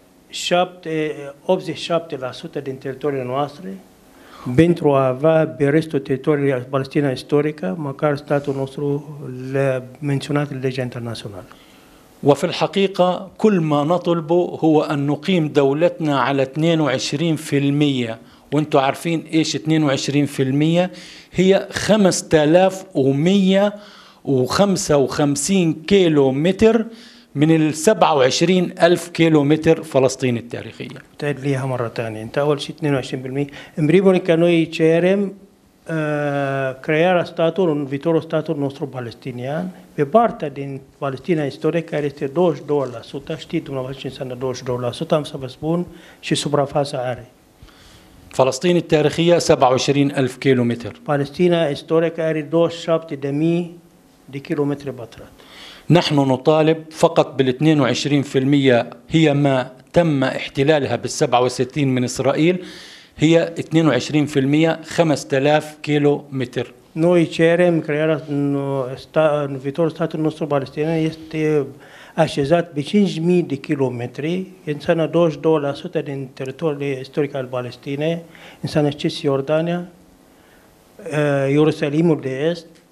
șapte, optzeci și șapte la sută din teritoriile noastre pentru a avea pe restul teritoriului Palestina istorică, măcar statul nostru le menționat în legea internațională. وفي الحقيقة كل ما نطلبه هو أن نقيم دولتنا على اثنين وعشرين بالمئة وانتم عارفين ايش اثنين وعشرين بالمئة هي خمسة آلاف ومئة وخمسة وخمسين كيلو متر من ال سبعة وعشرين ألف كيلو متر فلسطين التاريخية. تدليها مرة ثانية انت أول شيء اثنين وعشرين بالمئة în primul rând că noi cerem uh, crearea statului, în viitorul statului nostru palestinian, pe partea din Palestina istorică, care este douăzeci și doi la sută, știți dumneavoastră ce înseamnă douăzeci și doi la sută, am să vă spun și suprafața are. فلسطين التاريخية سبعة وعشرين ألف كيلو متر. Palestina istorică are douăzeci și șapte de mii de kilometri pătrați. نحن نطالب فقط بال اثنين وعشرين بالمئة هي ما تم احتلالها بال سبعة وستين من إسرائيل هي اثنين وعشرين بالمئة خمسة آلاف كيلو متر. Noi cerem crearea în, sta, în viitorul statului nostru palestinian este așezat pe cinci mii de kilometri, înseamnă douăzeci și doi la sută din teritoriul istoric al Palestinei, înseamnă Cisjordania, Ierusalimul de Est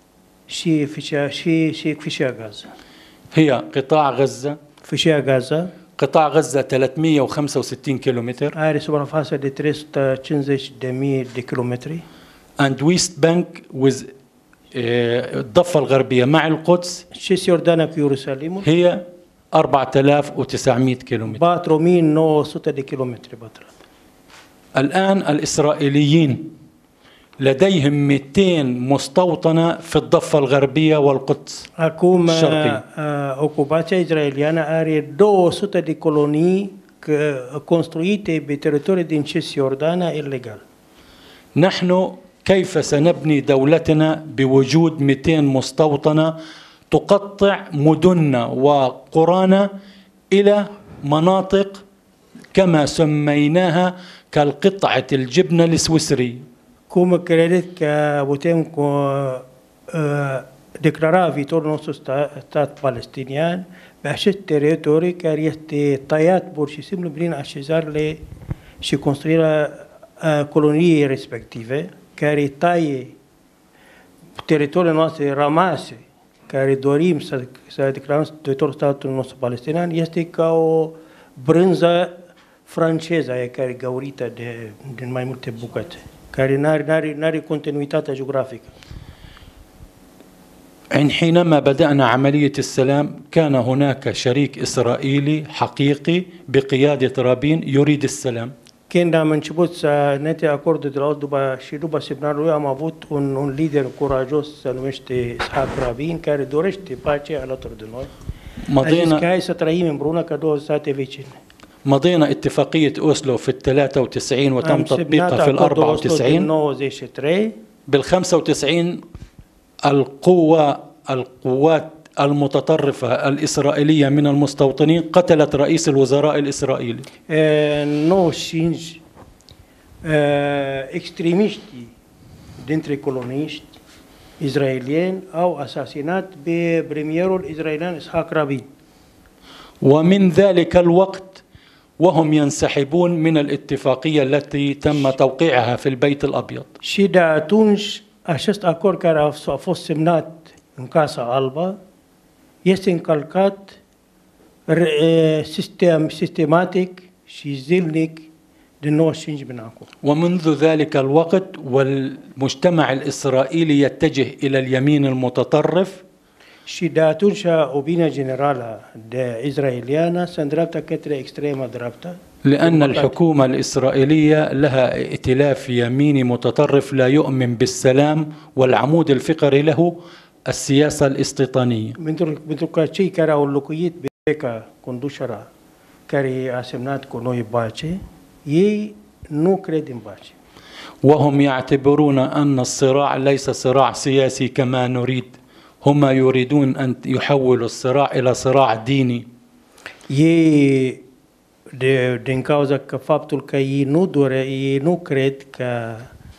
și fâșia, și, și fâșia Gaza. هي قطاع غزة Fâșia Gaza قطاع غزة ثلاثمئة وخمسة وستين كيلومتر are suprafața de trei sute cincizeci de mii de kilometri and West Bank with آه، الضفة الغربية مع القدس și Cisjordania cu Ierusalimul هي أربعة آلاف وتسعمئة كيلومتر. patru mii nouă sute de kilometri pătrați. الآن الإسرائيليين لديهم مئتين مستوطنة في الضفة الغربية والقدس Acum الشرقية. uh, ocupația israeliană are două sute de colonii că- construite pe teritoriul din Cisjordania ilegal. نحن كيف سنبني دولتنا بوجود مئتين مستوطنة تقطع مدننا وقرانا إلى مناطق كما سميناها كالقطعة الجبنة السويسري. Cum credeți că putem cu, uh, declara viitorul nostru stat, stat palestinian pe acest teritoriu care este tăiat pur și simplu prin așezările și construirea uh, coloniei respective, care taie teritoriile noastre rămase, care dorim să, să declarăm teritoriul statului nostru palestinian, este ca o brânză franceză aia care e găurită de, din mai multe bucăți, care nu are, n-are, n-are continuitatea geografică. حينما بدأنا عملية السلام كان هناك شريك إسرائيلي حقيقي بقيادة رابين يريد السلام. Când am început să ne te acordul de la Oslo după, și după semnalul lui, am avut un, un lider curajos, se numește Ishaq Rabin, care dorește pace alături de noi. A zis că مضينا hai să trăim împreună ca două state vecine. مضينا اتفاقية أوسلو في الثلاثة وتسعين وتم Am semnat تطبيقها في acordul الأربعة Oslo din وتسعين. nouăzeci și trei. بالخمسة وتسعين القوة القوات المتطرفة الإسرائيلية من المستوطنين قتلت رئيس الوزراء الإسرائيلي. În nouăzeci și cinci, extremiștii dintre coloniști israelieni au asasinat pe premierul israelian Ishaq Rabin. ومن ذلك الوقت وهم ينسحبون من الاتفاقية التي تم توقيعها في البيت الأبيض. Și de atunci, acest acord care a a fost semnat în Casa Albă este încălcat re- e, sistem, sistematic și zilnic din nouăzeci și cinci până acum. ومنذ ذلك الوقت والمجتمع الإسرائيلي يتجه إلى اليمين المتطرف Și de atunci opinia generală de israeliană se îndreaptă către extrema dreaptă. لأن الحكومة الإسرائيلية لها ائتلاف يميني متطرف لا يؤمن بالسلام والعمود الفقري له السياسة الاستيطانية. Pentru, pentru că cei care au locuit pe ca conducerea care a semnat cu noi pace, ei nu cred în pace. وهم يعتبرون أن الصراع ليس صراع سياسي كما نريد، هم يريدون أن يحولوا الصراع إلى صراع ديني. Ei, de, din cauza că faptul că ei nu dore, ei nu cred că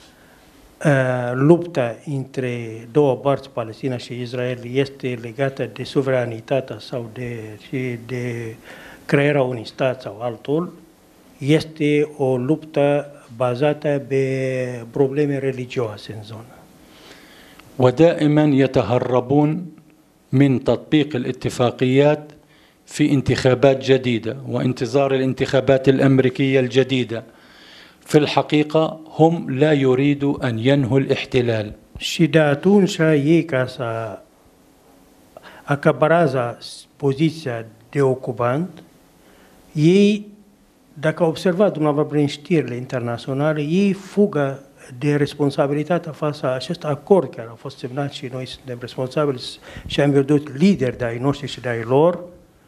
uh, lupta între două părți, Palestina și Israel, este legată de suveranitatea sau de, și de crearea unui stat sau altul, este o luptă bazată pe probleme religioase în zonă. ودائما يتهربون من تطبيق الاتفاقيات في انتخابات جديدة وانتظار الانتخابات الأمريكية الجديدة. في الحقيقة هم لا يريدوا أن ينهوا الاحتلال. Și de atunci ei, ca să acaparează poziția de ocupant, ei, dacă observați dumneavoastră prin știrile internaționale, ei fugă de responsabilitatea față acest acord care a fost semnat și noi suntem responsabili și am pierdut lideri de ai noștri și de ai lor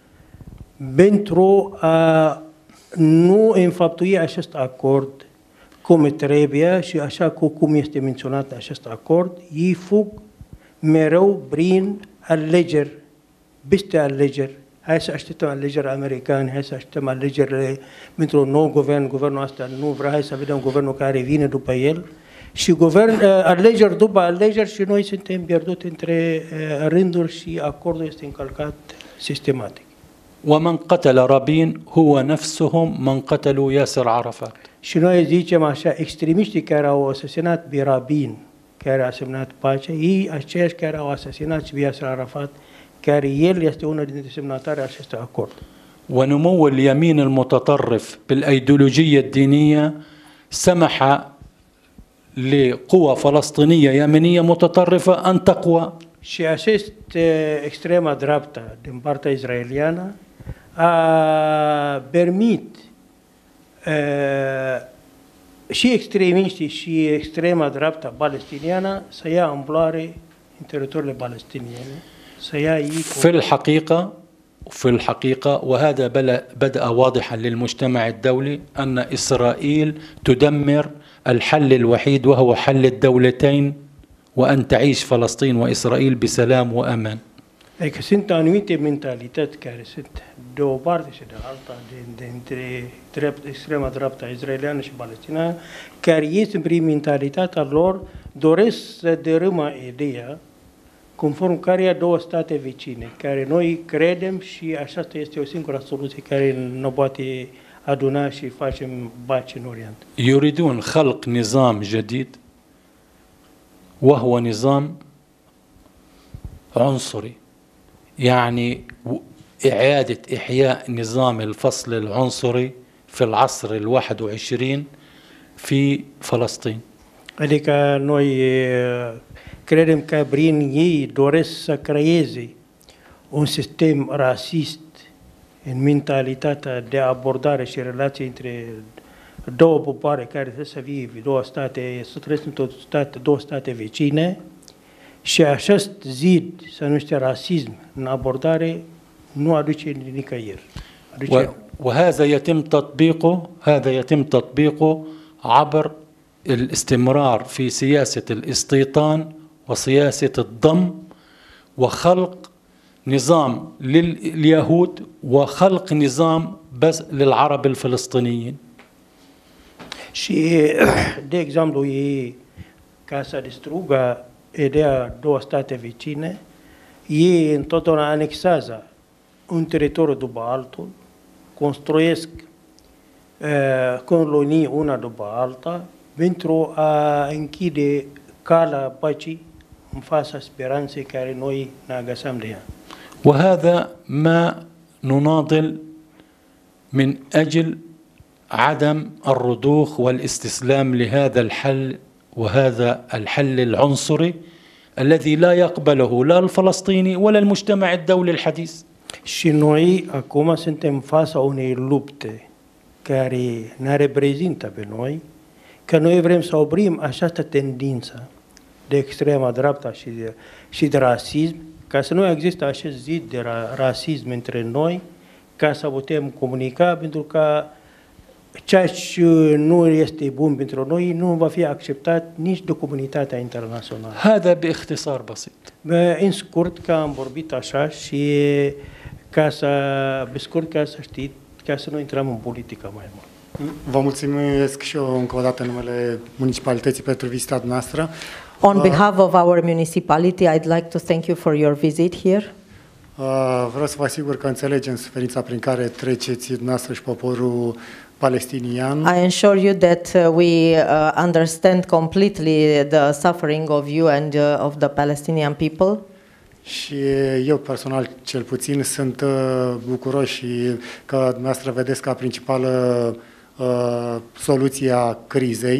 pentru a nu înfăptui acest acord cum trebuie și așa cum este menționat acest acord, ei fug mereu prin alegeri, peste alegeri. Hai să așteptăm alegeri americane, hai să așteptăm alegerile pentru un nou guvern, guvernul ăsta nu vrea, hai să vedem guvernul care vine după el. Și guvern, alegeri după alegeri și noi suntem pierduți între rânduri și acordul este încălcat sistematic. ومن قتل رابين هو نفسهم من قتلوا ياسر عرفات. Și noi zicem așa, extremiștii care au asasinat pe Rabin care a semnat pacea, ei aceiași care au asasinat și Yasser Arafat, care el este unul dintre semnatarii acestui acord. ونمو اليمين المتطرف بالأيديولوجية الدينية سمح لقوى فلسطينية يمنية متطرفة أن تقوى. Și acest extrema dreaptă din partea israeliană a permit uh, și extremiștii și extrema dreaptă palestiniană să ia amploare în teritoriile palestiniene, să ia ei cu... في الحقيقة في الحقيقة وهذا بدأ واضحا للمجتمع الدولي أن إسرائيل تدمر الحل الوحيد وهو حل الدولتين وأن تعيش فلسطين وإسرائيل بسلام وأمان. Adică sunt anumite mentalități care sunt de o parte și de alta, dintre drept, extrema dreaptă israeliană și palestiniană, care este prin mentalitatea lor, doresc să dărâmă ideea conform căreia două state vecine, care noi credem și aceasta este o singură soluție care nu poate aduna și facem baci în Orient. يريدون خلق نظام جديد وهو نظام عنصري، يعني إعادة إحياء نظام الفصل العنصري في العصر الواحد وعشرين في فلسطين. Adică noi credem că prin ei doresc să creeze un sistem rasist în mentalitatea de abordare și relație între două popoare care trebuie să fie două state, să trăiesc în state, două state vecine și acest zid, să numește rasism în abordare, nu aduce nicăieri. Aduce... وهذا يتم تطبيقه هذا يتم تطبيقه عبر الاستمرار في سياسة الاستيطان وسياسة الضم وخلق نظام لليهود وخلق نظام بس للعرب الفلسطينيين. Și, de exemplu, ei, ca să distrugă ideea două state vecine, ei întotdeauna anexează un teritoriu după altul, construiesc uh, colonii una după alta, pentru a închide calea păcii în fața speranței care noi ne agăsăm de ea. وهذا ما نناضل من أجل عدم الرضوخ والاستسلام لهذا الحل وهذا الحل العنصري الذي لا يقبله لا الفلسطيني ولا المجتمع الدولي الحديث. Și noi acum suntem în fața unei lupte care ne reprezintă pe noi, că noi vrem să oprim această tendință de extrema dreapta și de, și de rasism, ca să nu există acest zid de ra, rasism între noi, ca să putem comunica, pentru că ceea ce nu este bun pentru noi nu va fi acceptat nici de comunitatea internațională. هذا باختصار بسيط. În scurt, că am vorbit așa și ca să, pe scurt, ca să știți, ca să nu intrăm în politică mai mult. Vă mulțumesc și eu încă o dată în numele municipalității pentru vizita noastră. On behalf of our municipality, I'd like to thank you for your visit here. Uh, vreau să vă asigur că înțelegem suferința prin care treceți dumneavoastră și poporul palestinian. I assure you that uh, we uh, understand completely the suffering of you and uh, of the Palestinian people. Și eu personal, cel puțin, sunt uh, bucuros și că dumneavoastră vedeți ca principală uh, soluția crizei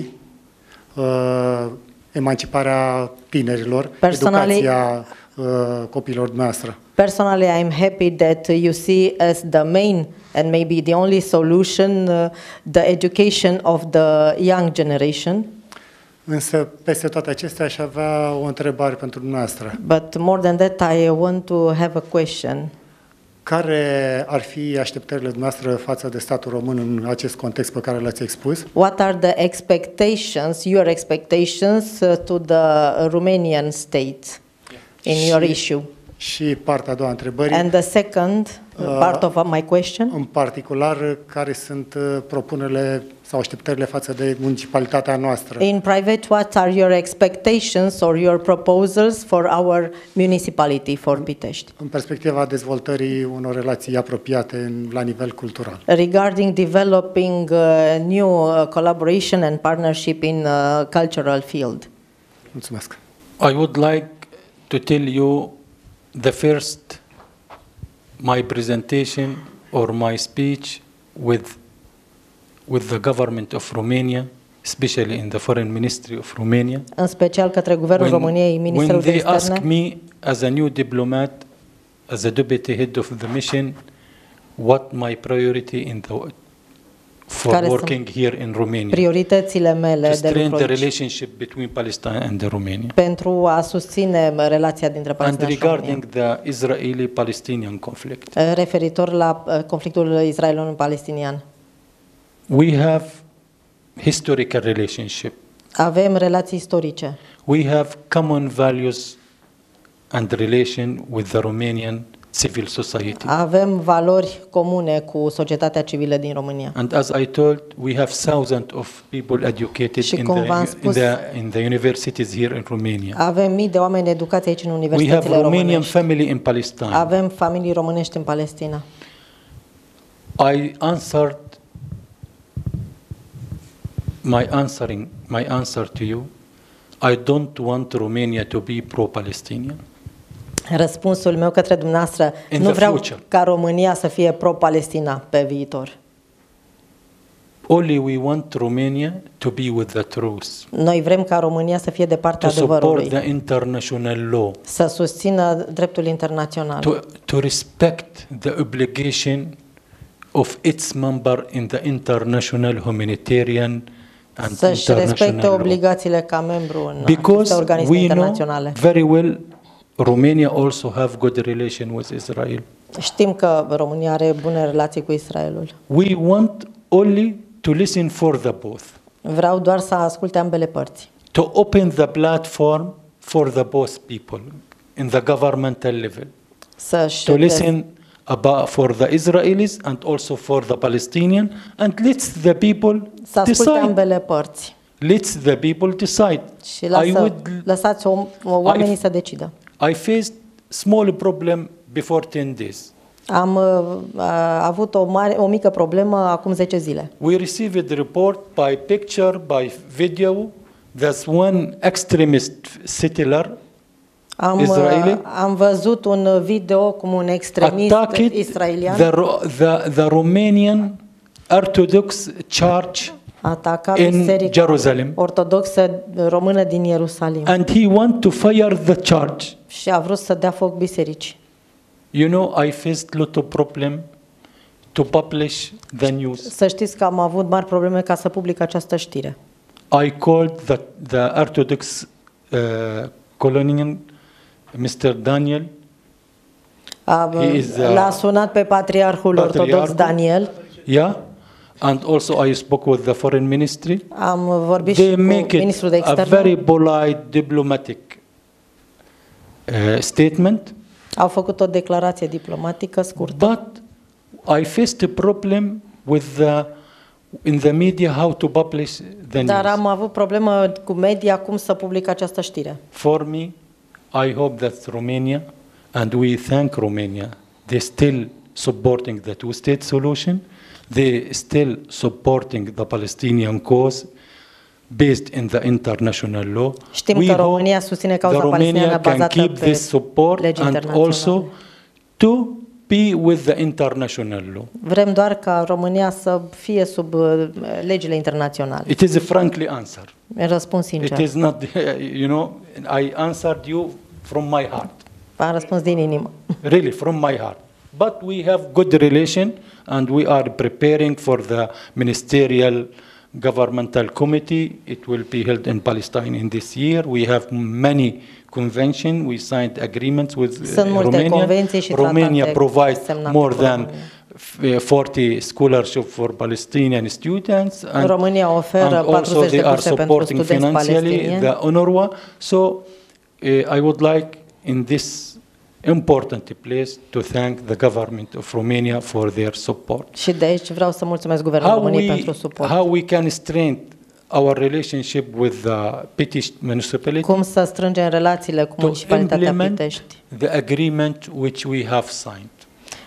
uh, emanciparea tinerilor, Personally, educația uh, copiilor noastre. Personally, I'm happy that you see as the main and maybe the only solution uh, the education of the young generation. Însă, peste toate acestea, aș avea o întrebare pentru dumneavoastră. But more than that, I want to have a question. Care ar fi așteptările noastre față de statul român în acest context pe care l-ați expus? What are the expectations, your expectations uh, to the Romanian state in Și- your issue? Și partea a doua întrebării, And the second uh, part of my question, în particular, care sunt uh, propunerile sau așteptările față de municipalitatea noastră? in private, what are your expectations or your proposals for our municipality, for Pitești? În perspectiva dezvoltării unor relații apropiate în, la nivel cultural. Regarding developing uh, new uh, collaboration and partnership in uh, cultural field. Mulțumesc. I would like to tell you the first my presentation or my speech with with the government of Romania, especially in the foreign ministry of Romania. În special către Guvernul României, when Ministerul de they ask Externe. me as a new diplomat, as a deputy head of the mission, what my priority in the for Care sunt working here in Romania. Prioritățile mele To de strengthen lucru the aici, relationship between Palestine and the Romania. pentru a susține relația dintre And Palestina și România. regarding the Israeli-Palestinian conflict, Referitor la uh, conflictul israelo-palestinian. we have historical relationship. Avem relații istorice. We have common values and relation with the Romanian civil society. Avem valori comune cu societatea civilă din România. And as I told, we have thousands of people educated Și in cum v-am the, in, spus, the, in the universities here in Romania. Avem mii de oameni educați aici în We have universitățile Romanian românești. family in Palestine. Avem familii românești în Palestina. I answered my answering my answer to you. I don't want Romania to be pro-Palestinian. Răspunsul meu către dumneavoastră, In nu the vreau future. ca România să fie pro-Palestina pe viitor. Only we want Romania to be with the truth, Noi vrem ca România să fie de partea to support adevărului, the international law, să susțină dreptul internațional, to, to respect the obligation of its member in the international humanitarian and să-și respecte international law. obligațiile ca membru în aceste Because organisme we know internaționale. very well Romania also have good relation with Israel. Știm că România are bune relații cu Israelul. We want only to listen for the both, Vreau doar să asculte ambele părți. to open the platform for the both people in the governmental level, Să-și to listen about for the Israelis and also for the Palestinian, and let the people să asculte decide. ambele părți. Let the people decide. Și I lasă, would, lăsați om, oamenii să decidă. I faced small problem before ten days. Am uh, avut o, mare, o mică problemă acum zece zile. We received the report by picture, by video. There's one extremist settler, Am, Israeli? uh, am văzut un video cum un extremist attacked israelian the, Ro- the, the Romanian Orthodox Church ataca in biserica Jerusalem. ortodoxă română din Ierusalim And he want to fire the church. și a vrut să dea foc biserici. You know, I faced lot of problem to publish the news. Să știți că am avut mari probleme ca să public această știre. I called the, the Orthodox uh, colonial, mister Daniel. Am, He is, uh, L-a sunat pe patriarhul ortodox Patriarhul. Daniel. Yeah. And also I spoke with the foreign ministry. Am vorbit They și cu make ministrul de it a externe. very polite diplomatic uh, statement. Au făcut o declarație diplomatică scurtă. But I faced a problem with the in the media how to publish the Dar news. am avut problemă cu media cum să public această știre. For me, I hope that Romania, and we thank Romania, they still supporting the two-state solution. They still supporting the Palestinian cause based in the international law. Știm We că hope România susține cauza the Romania palestiniană can bazată keep pe this support legi and internaționale. also to be with the international law. Vrem doar ca România să fie sub uh, legile internaționale. It is a frankly answer. Răspuns It sincer. is not, you know, I answered you from my heart. Am răspuns din inimă. Really, from my heart. But we have good relation and we are preparing for the ministerial governmental committee. It will be held in Palestine in this year. We have many conventions. We signed agreements with uh, Sunt multe Romania. convenții și Romania tratate provides semnate more cu than România. forty scholarships for Palestinian students. And, România oferă and also patruzeci de they are burse pentru supporting studenți financially palestinieni. the UNRWA. So uh, I would like in this important place to thank the government of Romania for their support. Și de aici vreau să mulțumesc Guvernului How României we, pentru suport. how we can strengthen our relationship with the Pitești municipality Cum să strângem relațiile cu to municipalitatea implement Pitești. the agreement which we have signed.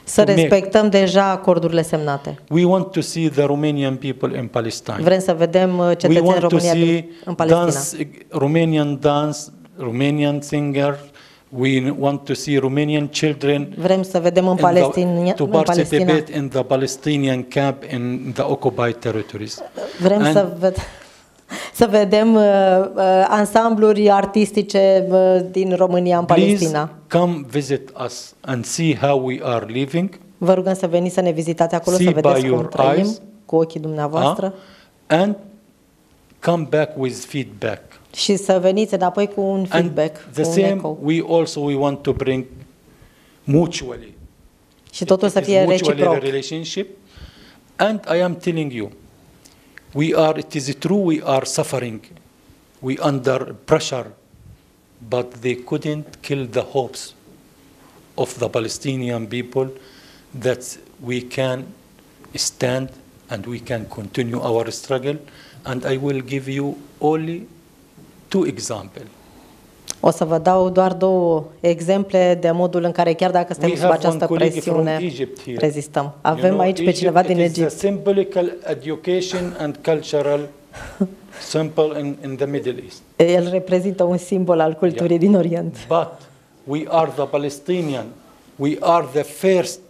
Să to make. respectăm deja acordurile semnate. We want to see the Romanian people in Palestine. Vrem să vedem uh, We cetățenii want to România din- see în Palestina. dance, Romanian dance, Romanian singer. We want to see Romanian children Vrem să vedem în in the- Palestina, to în Palestina. participate in the Palestinian camp in the occupied territories. Vrem And- să, ved- să vedem uh, uh, ansambluri artistice uh, din România în Please Palestina. come visit us and see how we are living. Vă rugăm să veniți să ne vizitați acolo, See să by vedeți cum your trăim eyes. cu ochii dumneavoastră uh, and come back with feedback. și să veniți înapoi cu un And feedback, the cu un same, echo. we also we want to bring mutually. Și totul It să is fie mutually reciproc. relationship. And I am telling you, we are. It is true we are suffering. We under pressure, but they couldn't kill the hopes of the Palestinian people that we can stand and we can continue our struggle. And I will give you only two examples. O să vă dau doar două exemple de modul în care, chiar dacă suntem We sub have one această colleague from presiune, Egypt here. rezistăm. You Avem know, aici pe Egypt, cineva din it is a Egipt. symbolical education and cultural symbol in, in the Middle East. El reprezintă un simbol al culturii din Orient. But we are the Palestinian. We are the first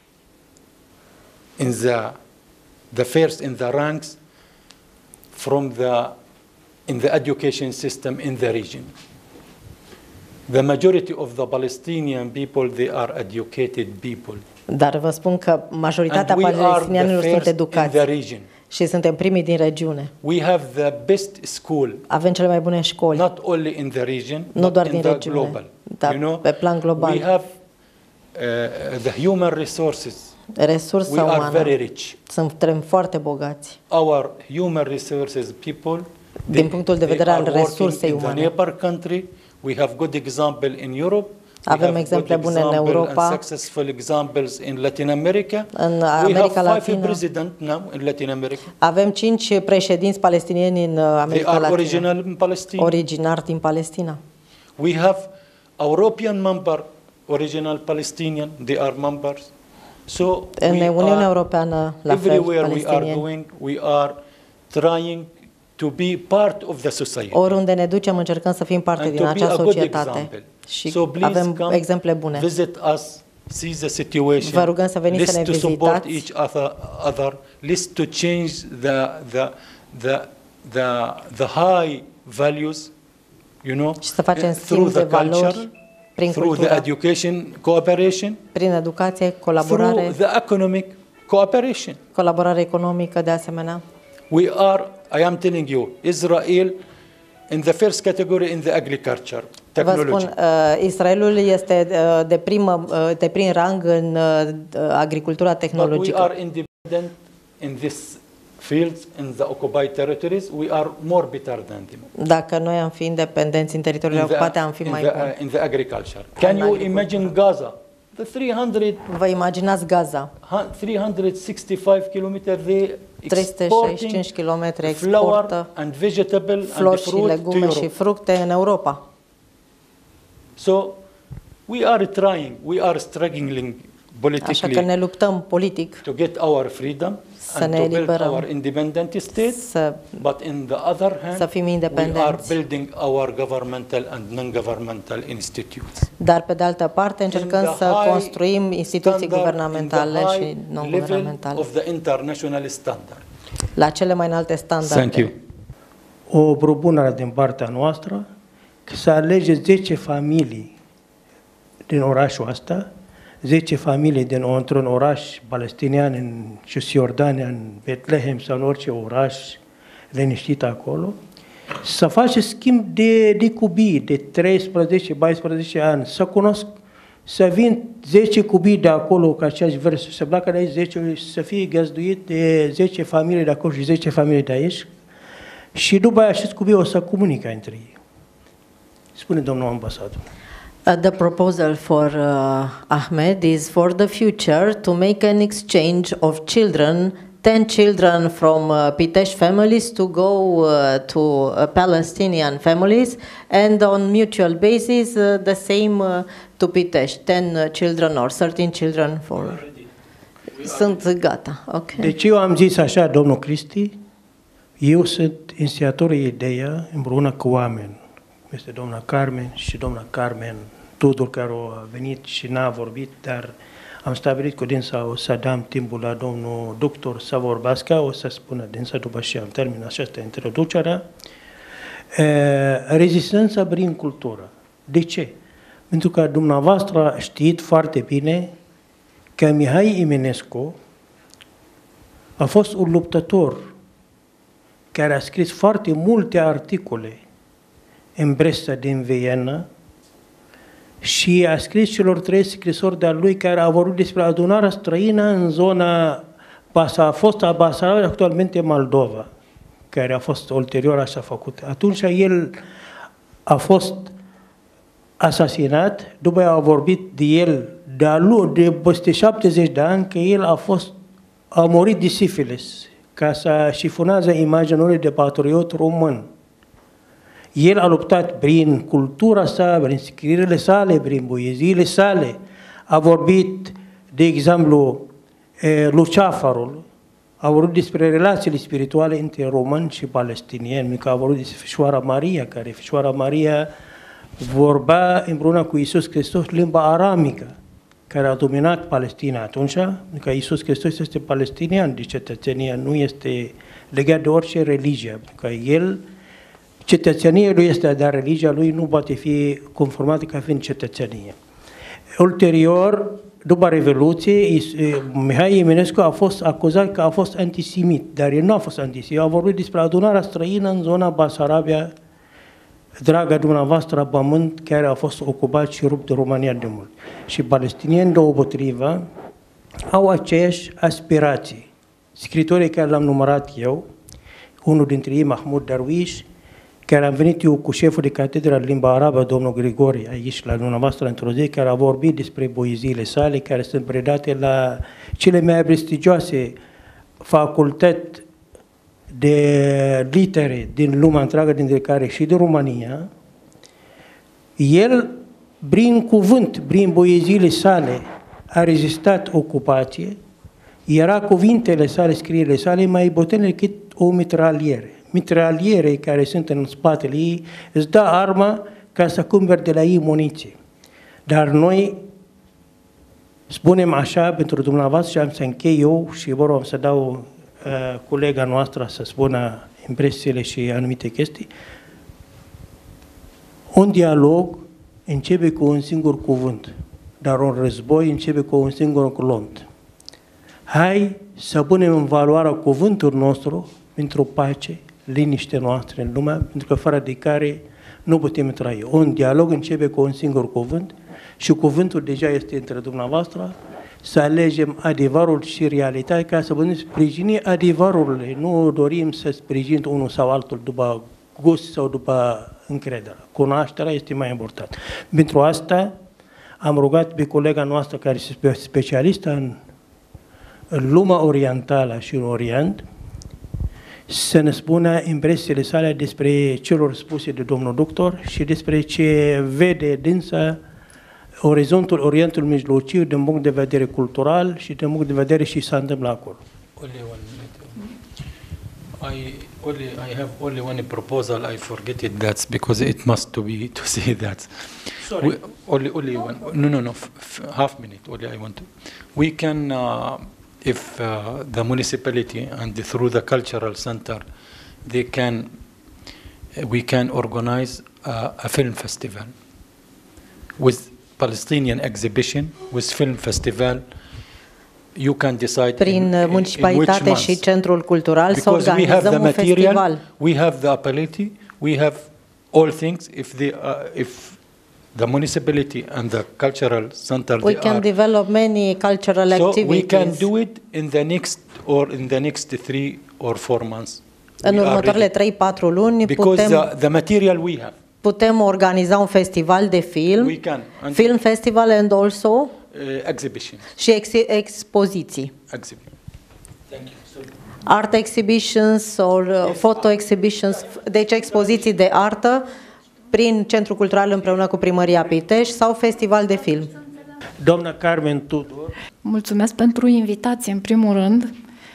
in the the first in the ranks from the in the education system in the region. The majority of the Palestinian people, they are educated people. Dar vă spun că majoritatea And we are palestinienilor the sunt first in educați the region. și suntem primii din regiune. We have the best school, Avem cele mai bune școli, not only in the region, nu but doar in din the regiune, global. dar You know, pe plan global. we have uh, the human resources. We Resursa are umană. very rich. Suntem foarte bogați. Our human resources people, Din they- punctul de they vedere al are working resursei in the umane. neighbor country. We have good example in Europe. We Avem have exemple good bune în example Europa. and successful examples in Latin America. În We America have five Latină. presidents now in Latin America. Avem cinci președinți palestinieni în uh, They America are Latină, original in Palestine. originari din Palestina. We have European member, original Palestinian, they are members. So În we Uniunea are, Europeană, la fel, everywhere we are palestinieni. going, we are trying to be part of the society. Oriunde ne ducem, încercăm să fim parte And din to be acea a good societate. example. Și So please avem come exemple bune. visit us, see the situation. Vă rugăm să veniți să let's ne to support vizitați. each other, other. Let's to change the, the, the, the, the high values, you know, Și să facem through schimb de the culture, valori prin through the cultură, education cooperation, prin educație, through colaborare, the economic cooperation. colaborare economică de asemenea. We are, I am telling you, Israel in the first category in the agriculture Vă technology. spun, uh, Israelul este uh, de, primă, uh, de prim rang în uh, agricultura But we tehnologică. are independent in this fields, in the occupied territories. We are more better than them. Dacă noi am fi independenți în teritoriile In the, ocupate, am fi in mai the, buni. uh, in the agriculture. Can you imagine Gaza? The three hundred, Vă imaginați Gaza, three hundred sixty-five kilometers, they trei sute șaizeci și exporting cinci kilometri flour exportă and vegetable and flori și fruit to legume Europe. și fructe în Europa. So we are trying, we are struggling Așa politically că ne luptăm politic to get our freedom Să and ne to build eliberăm. our independent state. să But in the other hand, Să fim we are independenți. building our governmental and non-governmental institutes. Dar pe de altă parte încercăm In the să high construim instituții standard, guvernamentale in the și high non-guvernamentale level of the international standard. la cele mai înalte standarde. Thank you. O propunere din partea noastră că să alegeți zece familii din orașul ăsta, zece familii din, într-un oraș palestinian în Cisjordania, în Betlehem sau în orice oraș liniștit acolo, să faceți schimb de, de cubii de treisprezece paisprezece ani, să cunosc, să vin zece cubii de acolo, ca ce aș vrea să se pleacă de aici zece, să fie găzduit de zece familii de acolo și zece familii de aici, și după aia acești cubii o să comunică între ei. Spune domnul ambasador. Uh, the proposal for uh, Ahmed is for the future to make an exchange of children, ten children from uh, Pitești families to go uh, to uh, Palestinian families, and on mutual basis uh, the same uh, to Pitești, ten uh, children or thirteen children for... sunt gata. Okay. Deci eu am zis așa, domnul Cristi, eu sunt inițiatorul ideea împreună cu oameni. Este doamna Carmen și doamna Carmen Tudor, care a venit și n-a vorbit, dar am stabilit cu dânsa, o să dăm timpul la domnul doctor să vorbească, o să spună dânsa după ce am terminat această introducere. Rezistența prin cultură. De ce? Pentru că dumneavoastră știți foarte bine că Mihai Eminescu a fost un luptător care a scris foarte multe articole în presa din Viena și a scris celor trei scrisori de-a lui care au vorbit despre adunarea străină în zona a fost a Basarabia, actualmente Moldova, care a fost ulterior așa făcut. Atunci el a fost asasinat, după aia a vorbit de el de-a lui, de peste șaptezeci de ani, că el a fost a murit de sifilis, ca să șifonează imaginea lui de patriot român. El a luptat prin cultura sa, prin scrierile sale, prin poeziile sale. A vorbit, de exemplu, Luceafarul, a vorbit despre relațiile spirituale între români și palestinieni, că a vorbit despre Fecioara Maria, care Fecioara Maria vorbea împreună cu Iisus Hristos limba aramică, care a dominat Palestina atunci, că Iisus Hristos este palestinian de cetățenia, nu este legat de orice religie, că el, cetățenia lui este, dar religia lui nu poate fi conformată ca fiind cetățenie. Ulterior, după Revoluție, Mihai Eminescu a fost acuzat că a fost antisemit, dar el nu a fost antisemit, a vorbit despre adunarea străină în zona Basarabia, draga dumneavoastră pământ care a fost ocupat și rupt de România de mult. Și palestinieni deopotrivă au aceeași aspirații. Scritorii care l-am numărat eu, unul dintre ei, Mahmoud Darwish, care am venit eu cu șeful de catedră limba arabă, domnul Grigori, aici la dumneavoastră într-o zi, care a vorbit despre poeziile sale, care sunt predate la cele mai prestigioase facultăți de litere din lumea întreagă, dintre care și din România. El, prin cuvânt, prin poeziile sale, a rezistat ocupație, era cuvintele sale, scrierile sale mai puternice decât o mitraliere. Mitraliere care sunt în spatele ei îți dă arma ca să cumperi de la ei muniție. Dar noi spunem așa pentru dumneavoastră și am să închei eu și vă rog să dau uh, colega noastră să spună impresiile și anumite chestii. Un dialog începe cu un singur cuvânt, dar un război începe cu un singur cuvânt. Hai să punem în valoare cuvântul nostru pentru pace, liniște noastră în lume, pentru că fără de care nu putem trăi. Un dialog începe cu un singur cuvânt și cuvântul deja este între dumneavoastră, să alegem adevărul și realitatea ca să putem sprijini adevărurile. Nu dorim să sprijinim unul sau altul după gust sau după încredere. Cunoașterea este mai importantă. Pentru asta am rugat pe colega noastră care este specialistă în, în lumea orientală și în Orient să ne spună impresiile sale despre celor spuse de domnul doctor și despre ce vede dânsa orizontul Orientului Mijlociu din punct de vedere cultural și din punct de vedere și s-a întâmplat acolo. Only one minute. I only I have only one proposal. I forget it. That's because it must to be to say that. Sorry. We, only only one. No no no. F f half minute. Only I want to. We can. Uh, If uh, the municipality and through the cultural center, they can, we can organize uh, a film festival with Palestinian exhibition, with film festival. You can decide prin in, municipalitate in și centrul cultural să because we have the organizăm un material, festival. we have the ability, we have all things. If the uh, if the municipality and the cultural center, We can are, develop many cultural so activities. we can do it in the next or in the next three or four months. În următoarele trei patru luni because putem, the, the material we have. putem organiza un festival de film, We can. And film festival and also uh, exhibition. și ex expoziții. Exhibition. Thank you. Sorry. Art exhibitions or uh, photo exhibitions, deci expoziții de artă prin Centrul Cultural împreună cu Primăria Pitești sau festival de film. Doamna Carmen Tudor. Mulțumesc pentru invitație, în primul rând.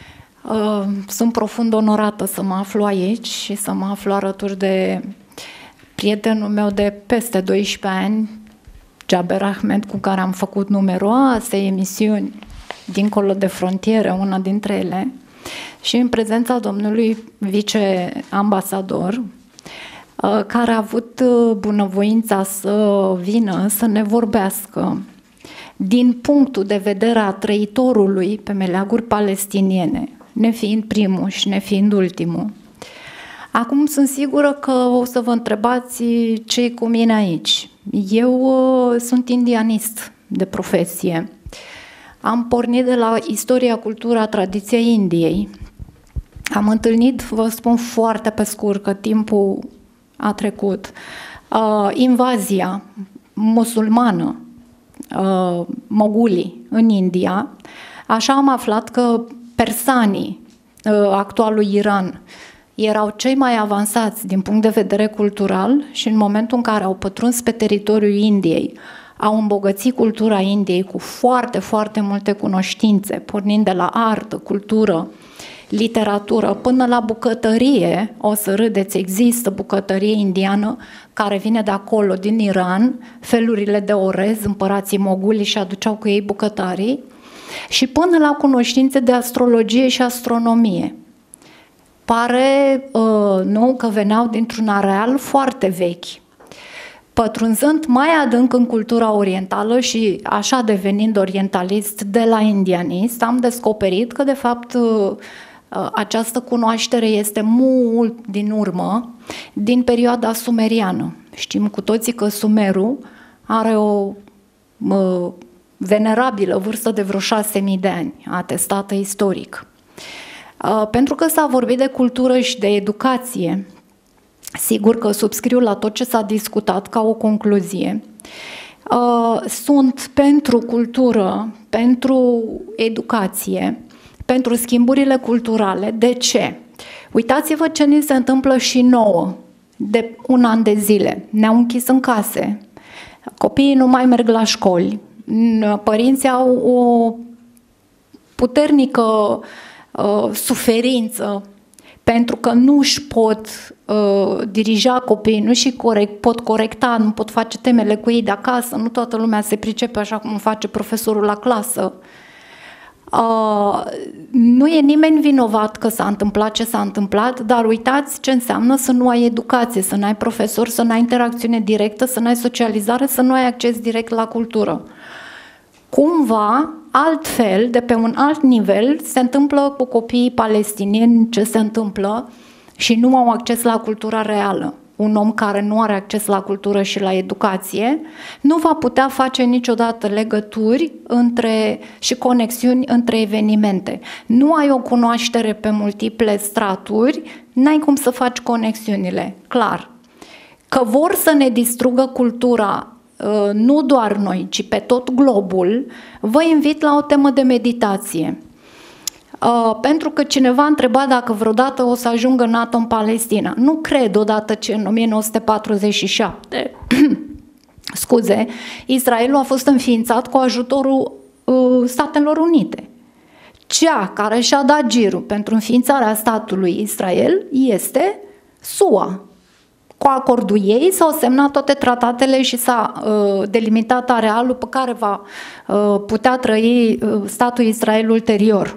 Sunt profund onorată să mă aflu aici și să mă aflu alături de prietenul meu de peste doisprezece ani, Jaber Ahmed, cu care am făcut numeroase emisiuni dincolo de frontiere, una dintre ele, și în prezența domnului viceambasador, care a avut bunăvoința să vină să ne vorbească din punctul de vedere a trăitorului pe meleaguri palestiniene, nefiind primul și nefiind ultimul. Acum sunt sigură că o să vă întrebați ce-i cu mine aici. Eu uh, sunt indianist de profesie. Am pornit de la istoria, cultura, tradiția Indiei. Am întâlnit, vă spun foarte pe scurt că timpul a trecut, uh, invazia musulmană, uh, mogulii în India. Așa am aflat că persanii, uh, actualul Iran, erau cei mai avansați din punct de vedere cultural și în momentul în care au pătruns pe teritoriul Indiei, au îmbogățit cultura Indiei cu foarte, foarte multe cunoștințe, pornind de la artă, cultură, literatură, până la bucătărie. O să râdeți, există bucătărie indiană care vine de acolo, din Iran, felurile de orez, împărații moguli și aduceau cu ei bucătarii, și până la cunoștințe de astrologie și astronomie. Pare uh, nou că veneau dintr-un areal foarte vechi. Pătrunzând mai adânc în cultura orientală și așa devenind orientalist de la indianist, am descoperit că de fapt uh, această cunoaștere este mult din urmă, din perioada sumeriană. Știm cu toții că Sumerul are o uh, venerabilă vârstă de vreo șase mii de ani, atestată istoric. Uh, pentru că s-a vorbit de cultură și de educație, sigur că subscriu la tot ce s-a discutat ca o concluzie. Uh, sunt pentru cultură, pentru educație, pentru schimburile culturale. De ce? Uitați-vă ce ni se întâmplă și nouă de un an de zile. Ne-au închis în case, copiii nu mai merg la școli, părinții au o puternică uh, suferință pentru că nu își pot uh, dirija copiii, nu și corect, pot corecta, nu pot face temele cu ei de acasă, nu toată lumea se pricepe așa cum face profesorul la clasă. Uh, nu e nimeni vinovat că s-a întâmplat ce s-a întâmplat, dar uitați ce înseamnă să nu ai educație, să nu ai profesor, să nu ai interacțiune directă, să nu ai socializare, să nu ai acces direct la cultură. Cumva, altfel, de pe un alt nivel, se întâmplă cu copiii palestinieni ce se întâmplă și nu au acces la cultura reală. Un om care nu are acces la cultură și la educație nu va putea face niciodată legături între, și conexiuni între evenimente. Nu ai o cunoaștere pe multiple straturi, n-ai cum să faci conexiunile, clar. Că vor să ne distrugă cultura, nu doar noi, ci pe tot globul, vă invit la o temă de meditație. Uh, pentru că cineva a întrebat dacă vreodată o să ajungă NATO în Palestina. Nu cred, odată ce în o mie nouă sute patruzeci și șapte scuze, Israelul a fost înființat cu ajutorul uh, Statelor Unite. Cea care și-a dat girul pentru înființarea statului Israel este S U A. Cu acordul ei s-au semnat toate tratatele și s-a uh, delimitat arealul pe care va uh, putea trăi uh, statul Israel ulterior.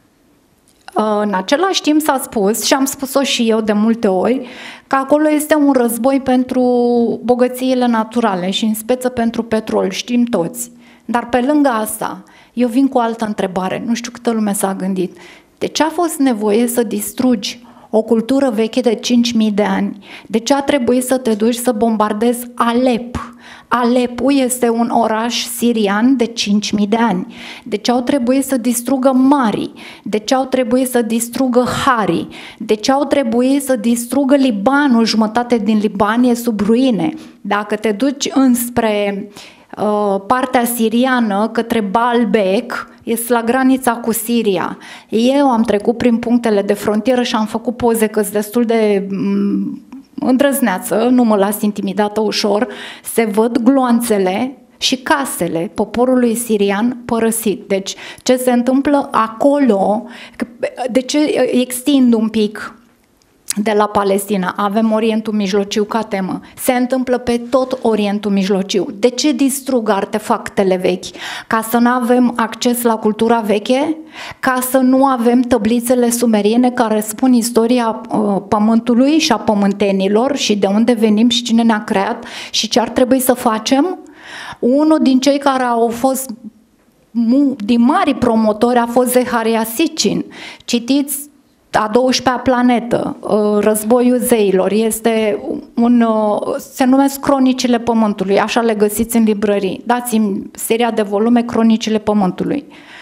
În același timp s-a spus, și am spus-o și eu de multe ori, că acolo este un război pentru bogățiile naturale și în speță pentru petrol, știm toți. Dar pe lângă asta, eu vin cu o altă întrebare, nu știu câtă lume s-a gândit. De ce a fost nevoie să distrugi o cultură veche de cinci mii de ani? De ce a trebuit să te duci să bombardezi Alep? Alepul este un oraș sirian de cinci mii de ani. De ce au trebuit să distrugă Mari? De ce au trebuit să distrugă Hari? De ce au trebuit să distrugă Libanul? Jumătate din Liban e sub ruine. Dacă te duci înspre uh, partea siriană, către Baalbek, este la granița cu Siria. Eu am trecut prin punctele de frontieră și am făcut poze că-s destul de îndrăzneață, nu mă las intimidată ușor, se văd gloanțele și casele poporului sirian părăsit. Deci ce se întâmplă acolo, de ce extind un pic de la Palestina, avem Orientul Mijlociu ca temă, se întâmplă pe tot Orientul Mijlociu. De ce distrug artefactele vechi? Ca să nu avem acces la cultura veche? Ca să nu avem tăblițele sumeriene care spun istoria uh, pământului și a pământenilor și de unde venim și cine ne-a creat și ce ar trebui să facem? Unul din cei care au fost din mari promotori a fost Zeharia Sitchin. Citiți A douăsprezecea planetă, Războiul zeilor, este un, se numesc Cronicile Pământului, așa le găsiți în librării. Dați-mi seria de volume Cronicile Pământului.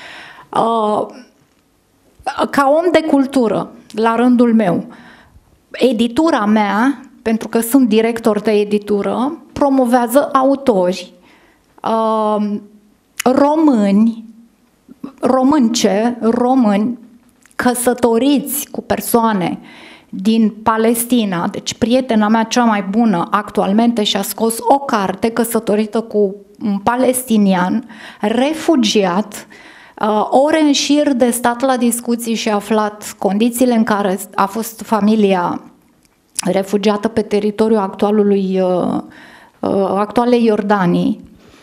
Ca om de cultură, la rândul meu, editura mea, pentru că sunt director de editură, promovează autori români, românce, români, căsătoriți cu persoane din Palestina, deci prietena mea cea mai bună actualmente și-a scos o carte căsătorită cu un palestinian, refugiat, ore în șir de stat la discuții și a aflat condițiile în care a fost familia refugiată pe teritoriul actualului, actualei Iordanii.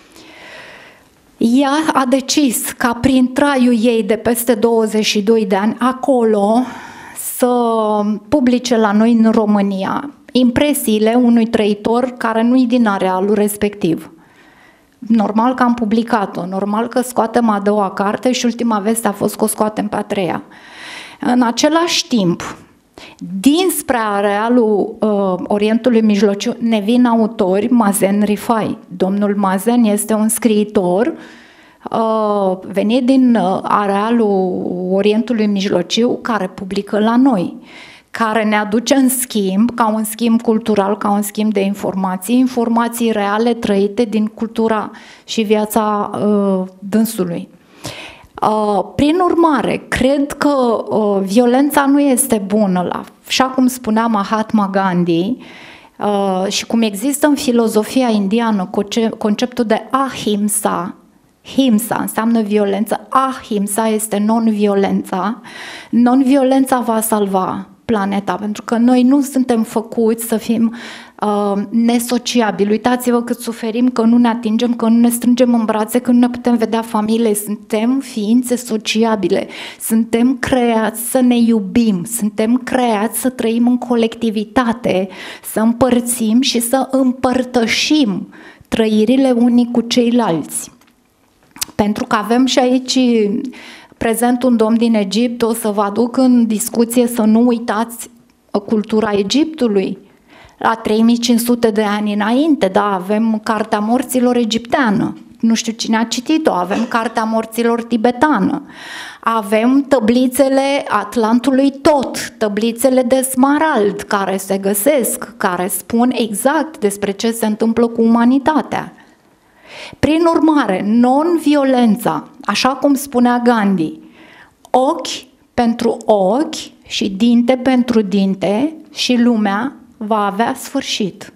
Ea a decis ca prin traiul ei de peste douăzeci și doi de ani acolo să publice la noi în România impresiile unui trăitor care nu-i din arealul respectiv. Normal că am publicat-o, normal că scoatem a doua carte și ultima veste a fost că o scoatem pe a treia. În același timp, dinspre arealul uh, Orientului Mijlociu ne vin autori, Mazen Rifai. Domnul Mazen este un scriitor uh, venit din uh, arealul Orientului Mijlociu care publică la noi, care ne aduce în schimb, ca un schimb cultural, ca un schimb de informații, informații reale trăite din cultura și viața uh, dânsului. Uh, prin urmare, cred că uh, violența nu este bună, la, așa cum spunea Mahatma Gandhi, uh, și cum există în filozofia indiană conceptul de ahimsa. Himsa înseamnă violență, ahimsa este non-violența. Non-violența va salva planeta, pentru că noi nu suntem făcuți să fim uh, nesociabili. Uitați-vă cât suferim că nu ne atingem, că nu ne strângem în brațe, că nu ne putem vedea familie. Suntem ființe sociabile, suntem creați să ne iubim, suntem creați să trăim în colectivitate, să împărțim și să împărtășim trăirile unii cu ceilalți. Pentru că avem și aici prezent un domn din Egipt, o să vă aduc în discuție să nu uitați cultura Egiptului. La trei mii cinci sute de ani înainte, da, avem Cartea Morților egipteană. Nu știu cine a citit-o, avem Cartea Morților tibetană. Avem tăblițele Atlantului Tot, tăblițele de smarald care se găsesc, care spun exact despre ce se întâmplă cu umanitatea. Prin urmare, non-violența, așa cum spunea Gandhi, ochi pentru ochi și dinte pentru dinte și lumea va avea sfârșit.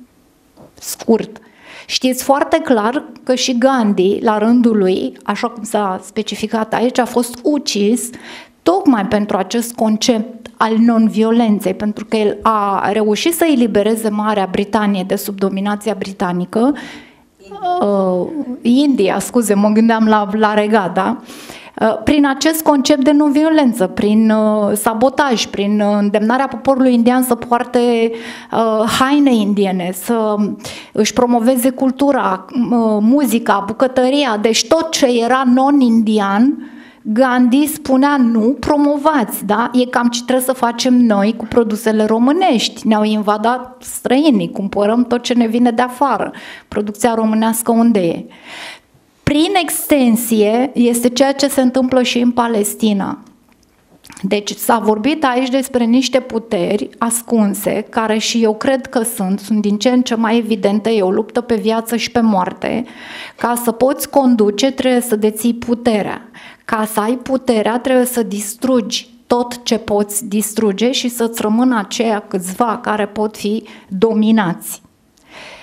Scurt. Știți foarte clar că și Gandhi, la rândul lui, așa cum s-a specificat aici, a fost ucis tocmai pentru acest concept al non-violenței, pentru că el a reușit să elibereze Marea Britanie de sub dominația britanică. Uh, India, scuze, mă gândeam la, la Regat, da? Uh, prin acest concept de non-violență, prin uh, sabotaj, prin uh, îndemnarea poporului indian să poarte uh, haine indiene, să își promoveze cultura, uh, muzica, bucătăria, deci tot ce era non-indian, Gandhi spunea nu, promovați, da? E cam ce trebuie să facem noi cu produsele românești. Ne-au invadat străinii, cumpărăm tot ce ne vine de afară. Producția românească unde e? Prin extensie este ceea ce se întâmplă și în Palestina. Deci s-a vorbit aici despre niște puteri ascunse, care și eu cred că sunt, sunt din ce în ce mai evidente, e o luptă pe viață și pe moarte. Ca să poți conduce trebuie să deții puterea. Ca să ai puterea trebuie să distrugi tot ce poți distruge și să-ți rămână aceia câțiva care pot fi dominați.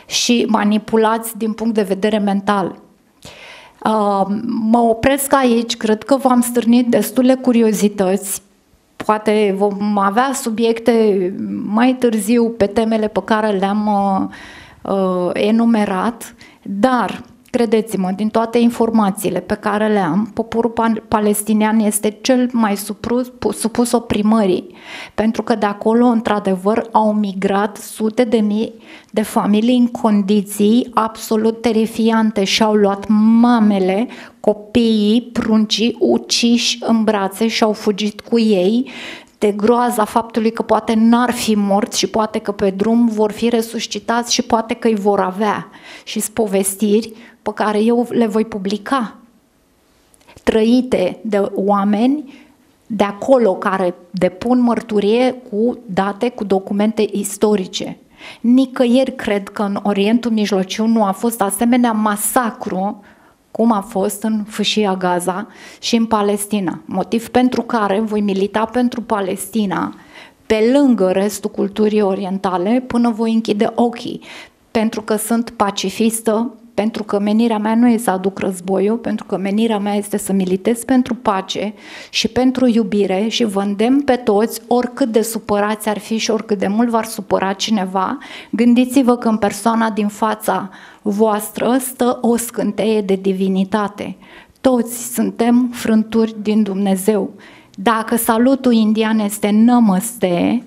și manipulați din punct de vedere mental. Uh, mă opresc aici, cred că v-am stârnit destule curiozități, poate vom avea subiecte mai târziu pe temele pe care le-am uh, uh, enumerat, dar credeți-mă, din toate informațiile pe care le am, poporul palestinian este cel mai supus, supus oprimării, pentru că de acolo, într-adevăr, au migrat sute de mii de familii în condiții absolut terifiante și au luat mamele, copiii, pruncii, uciși în brațe și au fugit cu ei de groaza faptului că poate n-ar fi morți și poate că pe drum vor fi resuscitați și poate că îi vor avea. Și-s povestiri pe care eu le voi publica, trăite de oameni de acolo care depun mărturie cu date, cu documente istorice. Nicăieri cred că în Orientul Mijlociu nu a fost asemenea masacru cum a fost în Fâșia Gaza și în Palestina. Motiv pentru care voi milita pentru Palestina pe lângă restul culturii orientale până voi închide ochii, pentru că sunt pacifistă, pentru că menirea mea nu e să aduc războiul, pentru că menirea mea este să militez pentru pace și pentru iubire și vă îndemn pe toți, oricât de supărați ar fi și oricât de mult v-ar supăra cineva, gândiți-vă că în persoana din fața voastră stă o scânteie de divinitate. Toți suntem frânturi din Dumnezeu. Dacă salutul indian este Namaste,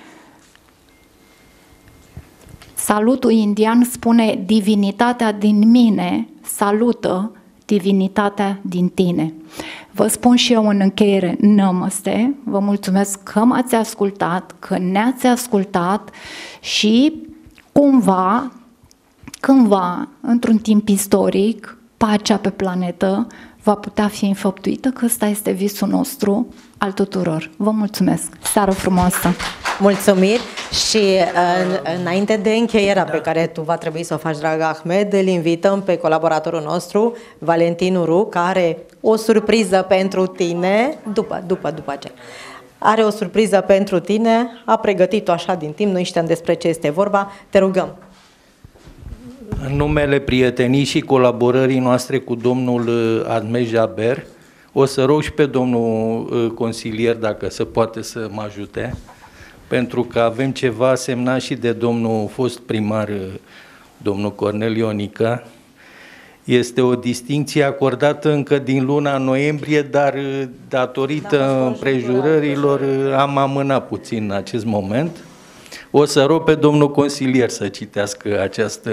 salutul indian spune divinitatea din mine salută divinitatea din tine. Vă spun și eu în încheiere Namaste, vă mulțumesc că m-ați ascultat, că ne-ați ascultat și cumva, cândva, într-un timp istoric, pacea pe planetă va putea fi înfăptuită, că ăsta este visul nostru al tuturor. Vă mulțumesc! Seară frumoasă! Mulțumiri și în, înainte de încheierea pe care tu va trebui să o faci, dragă Ahmed, îl invităm pe colaboratorul nostru, Valentin Uru, care are o surpriză pentru tine, după, după, după aceea. Are o surpriză pentru tine, a pregătit-o așa din timp, noi știam despre ce este vorba, te rugăm. În numele prietenii și colaborării noastre cu domnul Ahmed Jaber, o să rog și pe domnul consilier dacă se poate să mă ajute, pentru că avem ceva semnat și de domnul fost primar, domnul Cornel Ionica. Este o distincție acordată încă din luna noiembrie, dar datorită împrejurărilor am amânat puțin în acest moment. O să rog pe domnul consilier să citească această...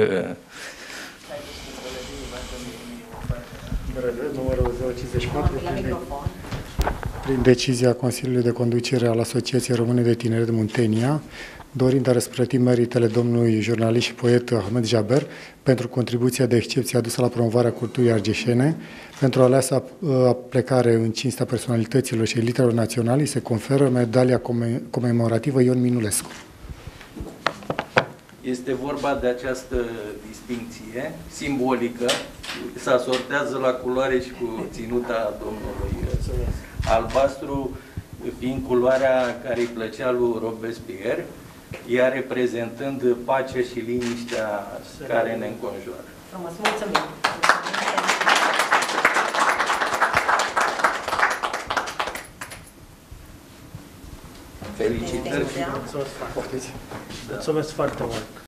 Numărul zero cincizeci și patru, prin, prin decizia Consiliului de Conducere al Asociației Române de Tineret Muntenia, dorind a răsplăti meritele domnului jurnalist și poet Ahmed Jaber pentru contribuția de excepție adusă la promovarea culturii argeșene, pentru aleasa plecare în cinstea personalităților și elitelor naționale, se conferă medalia comemorativă Ion Minulescu. Este vorba de această distincție simbolică, se asortează la culoare și cu ținuta domnului albastru, fiind culoarea care îi plăcea lui Robespierre, ea reprezentând pacea și liniștea care ne înconjoară. Frumos, mulțumim! Felicitări! Mulțumesc foarte mult!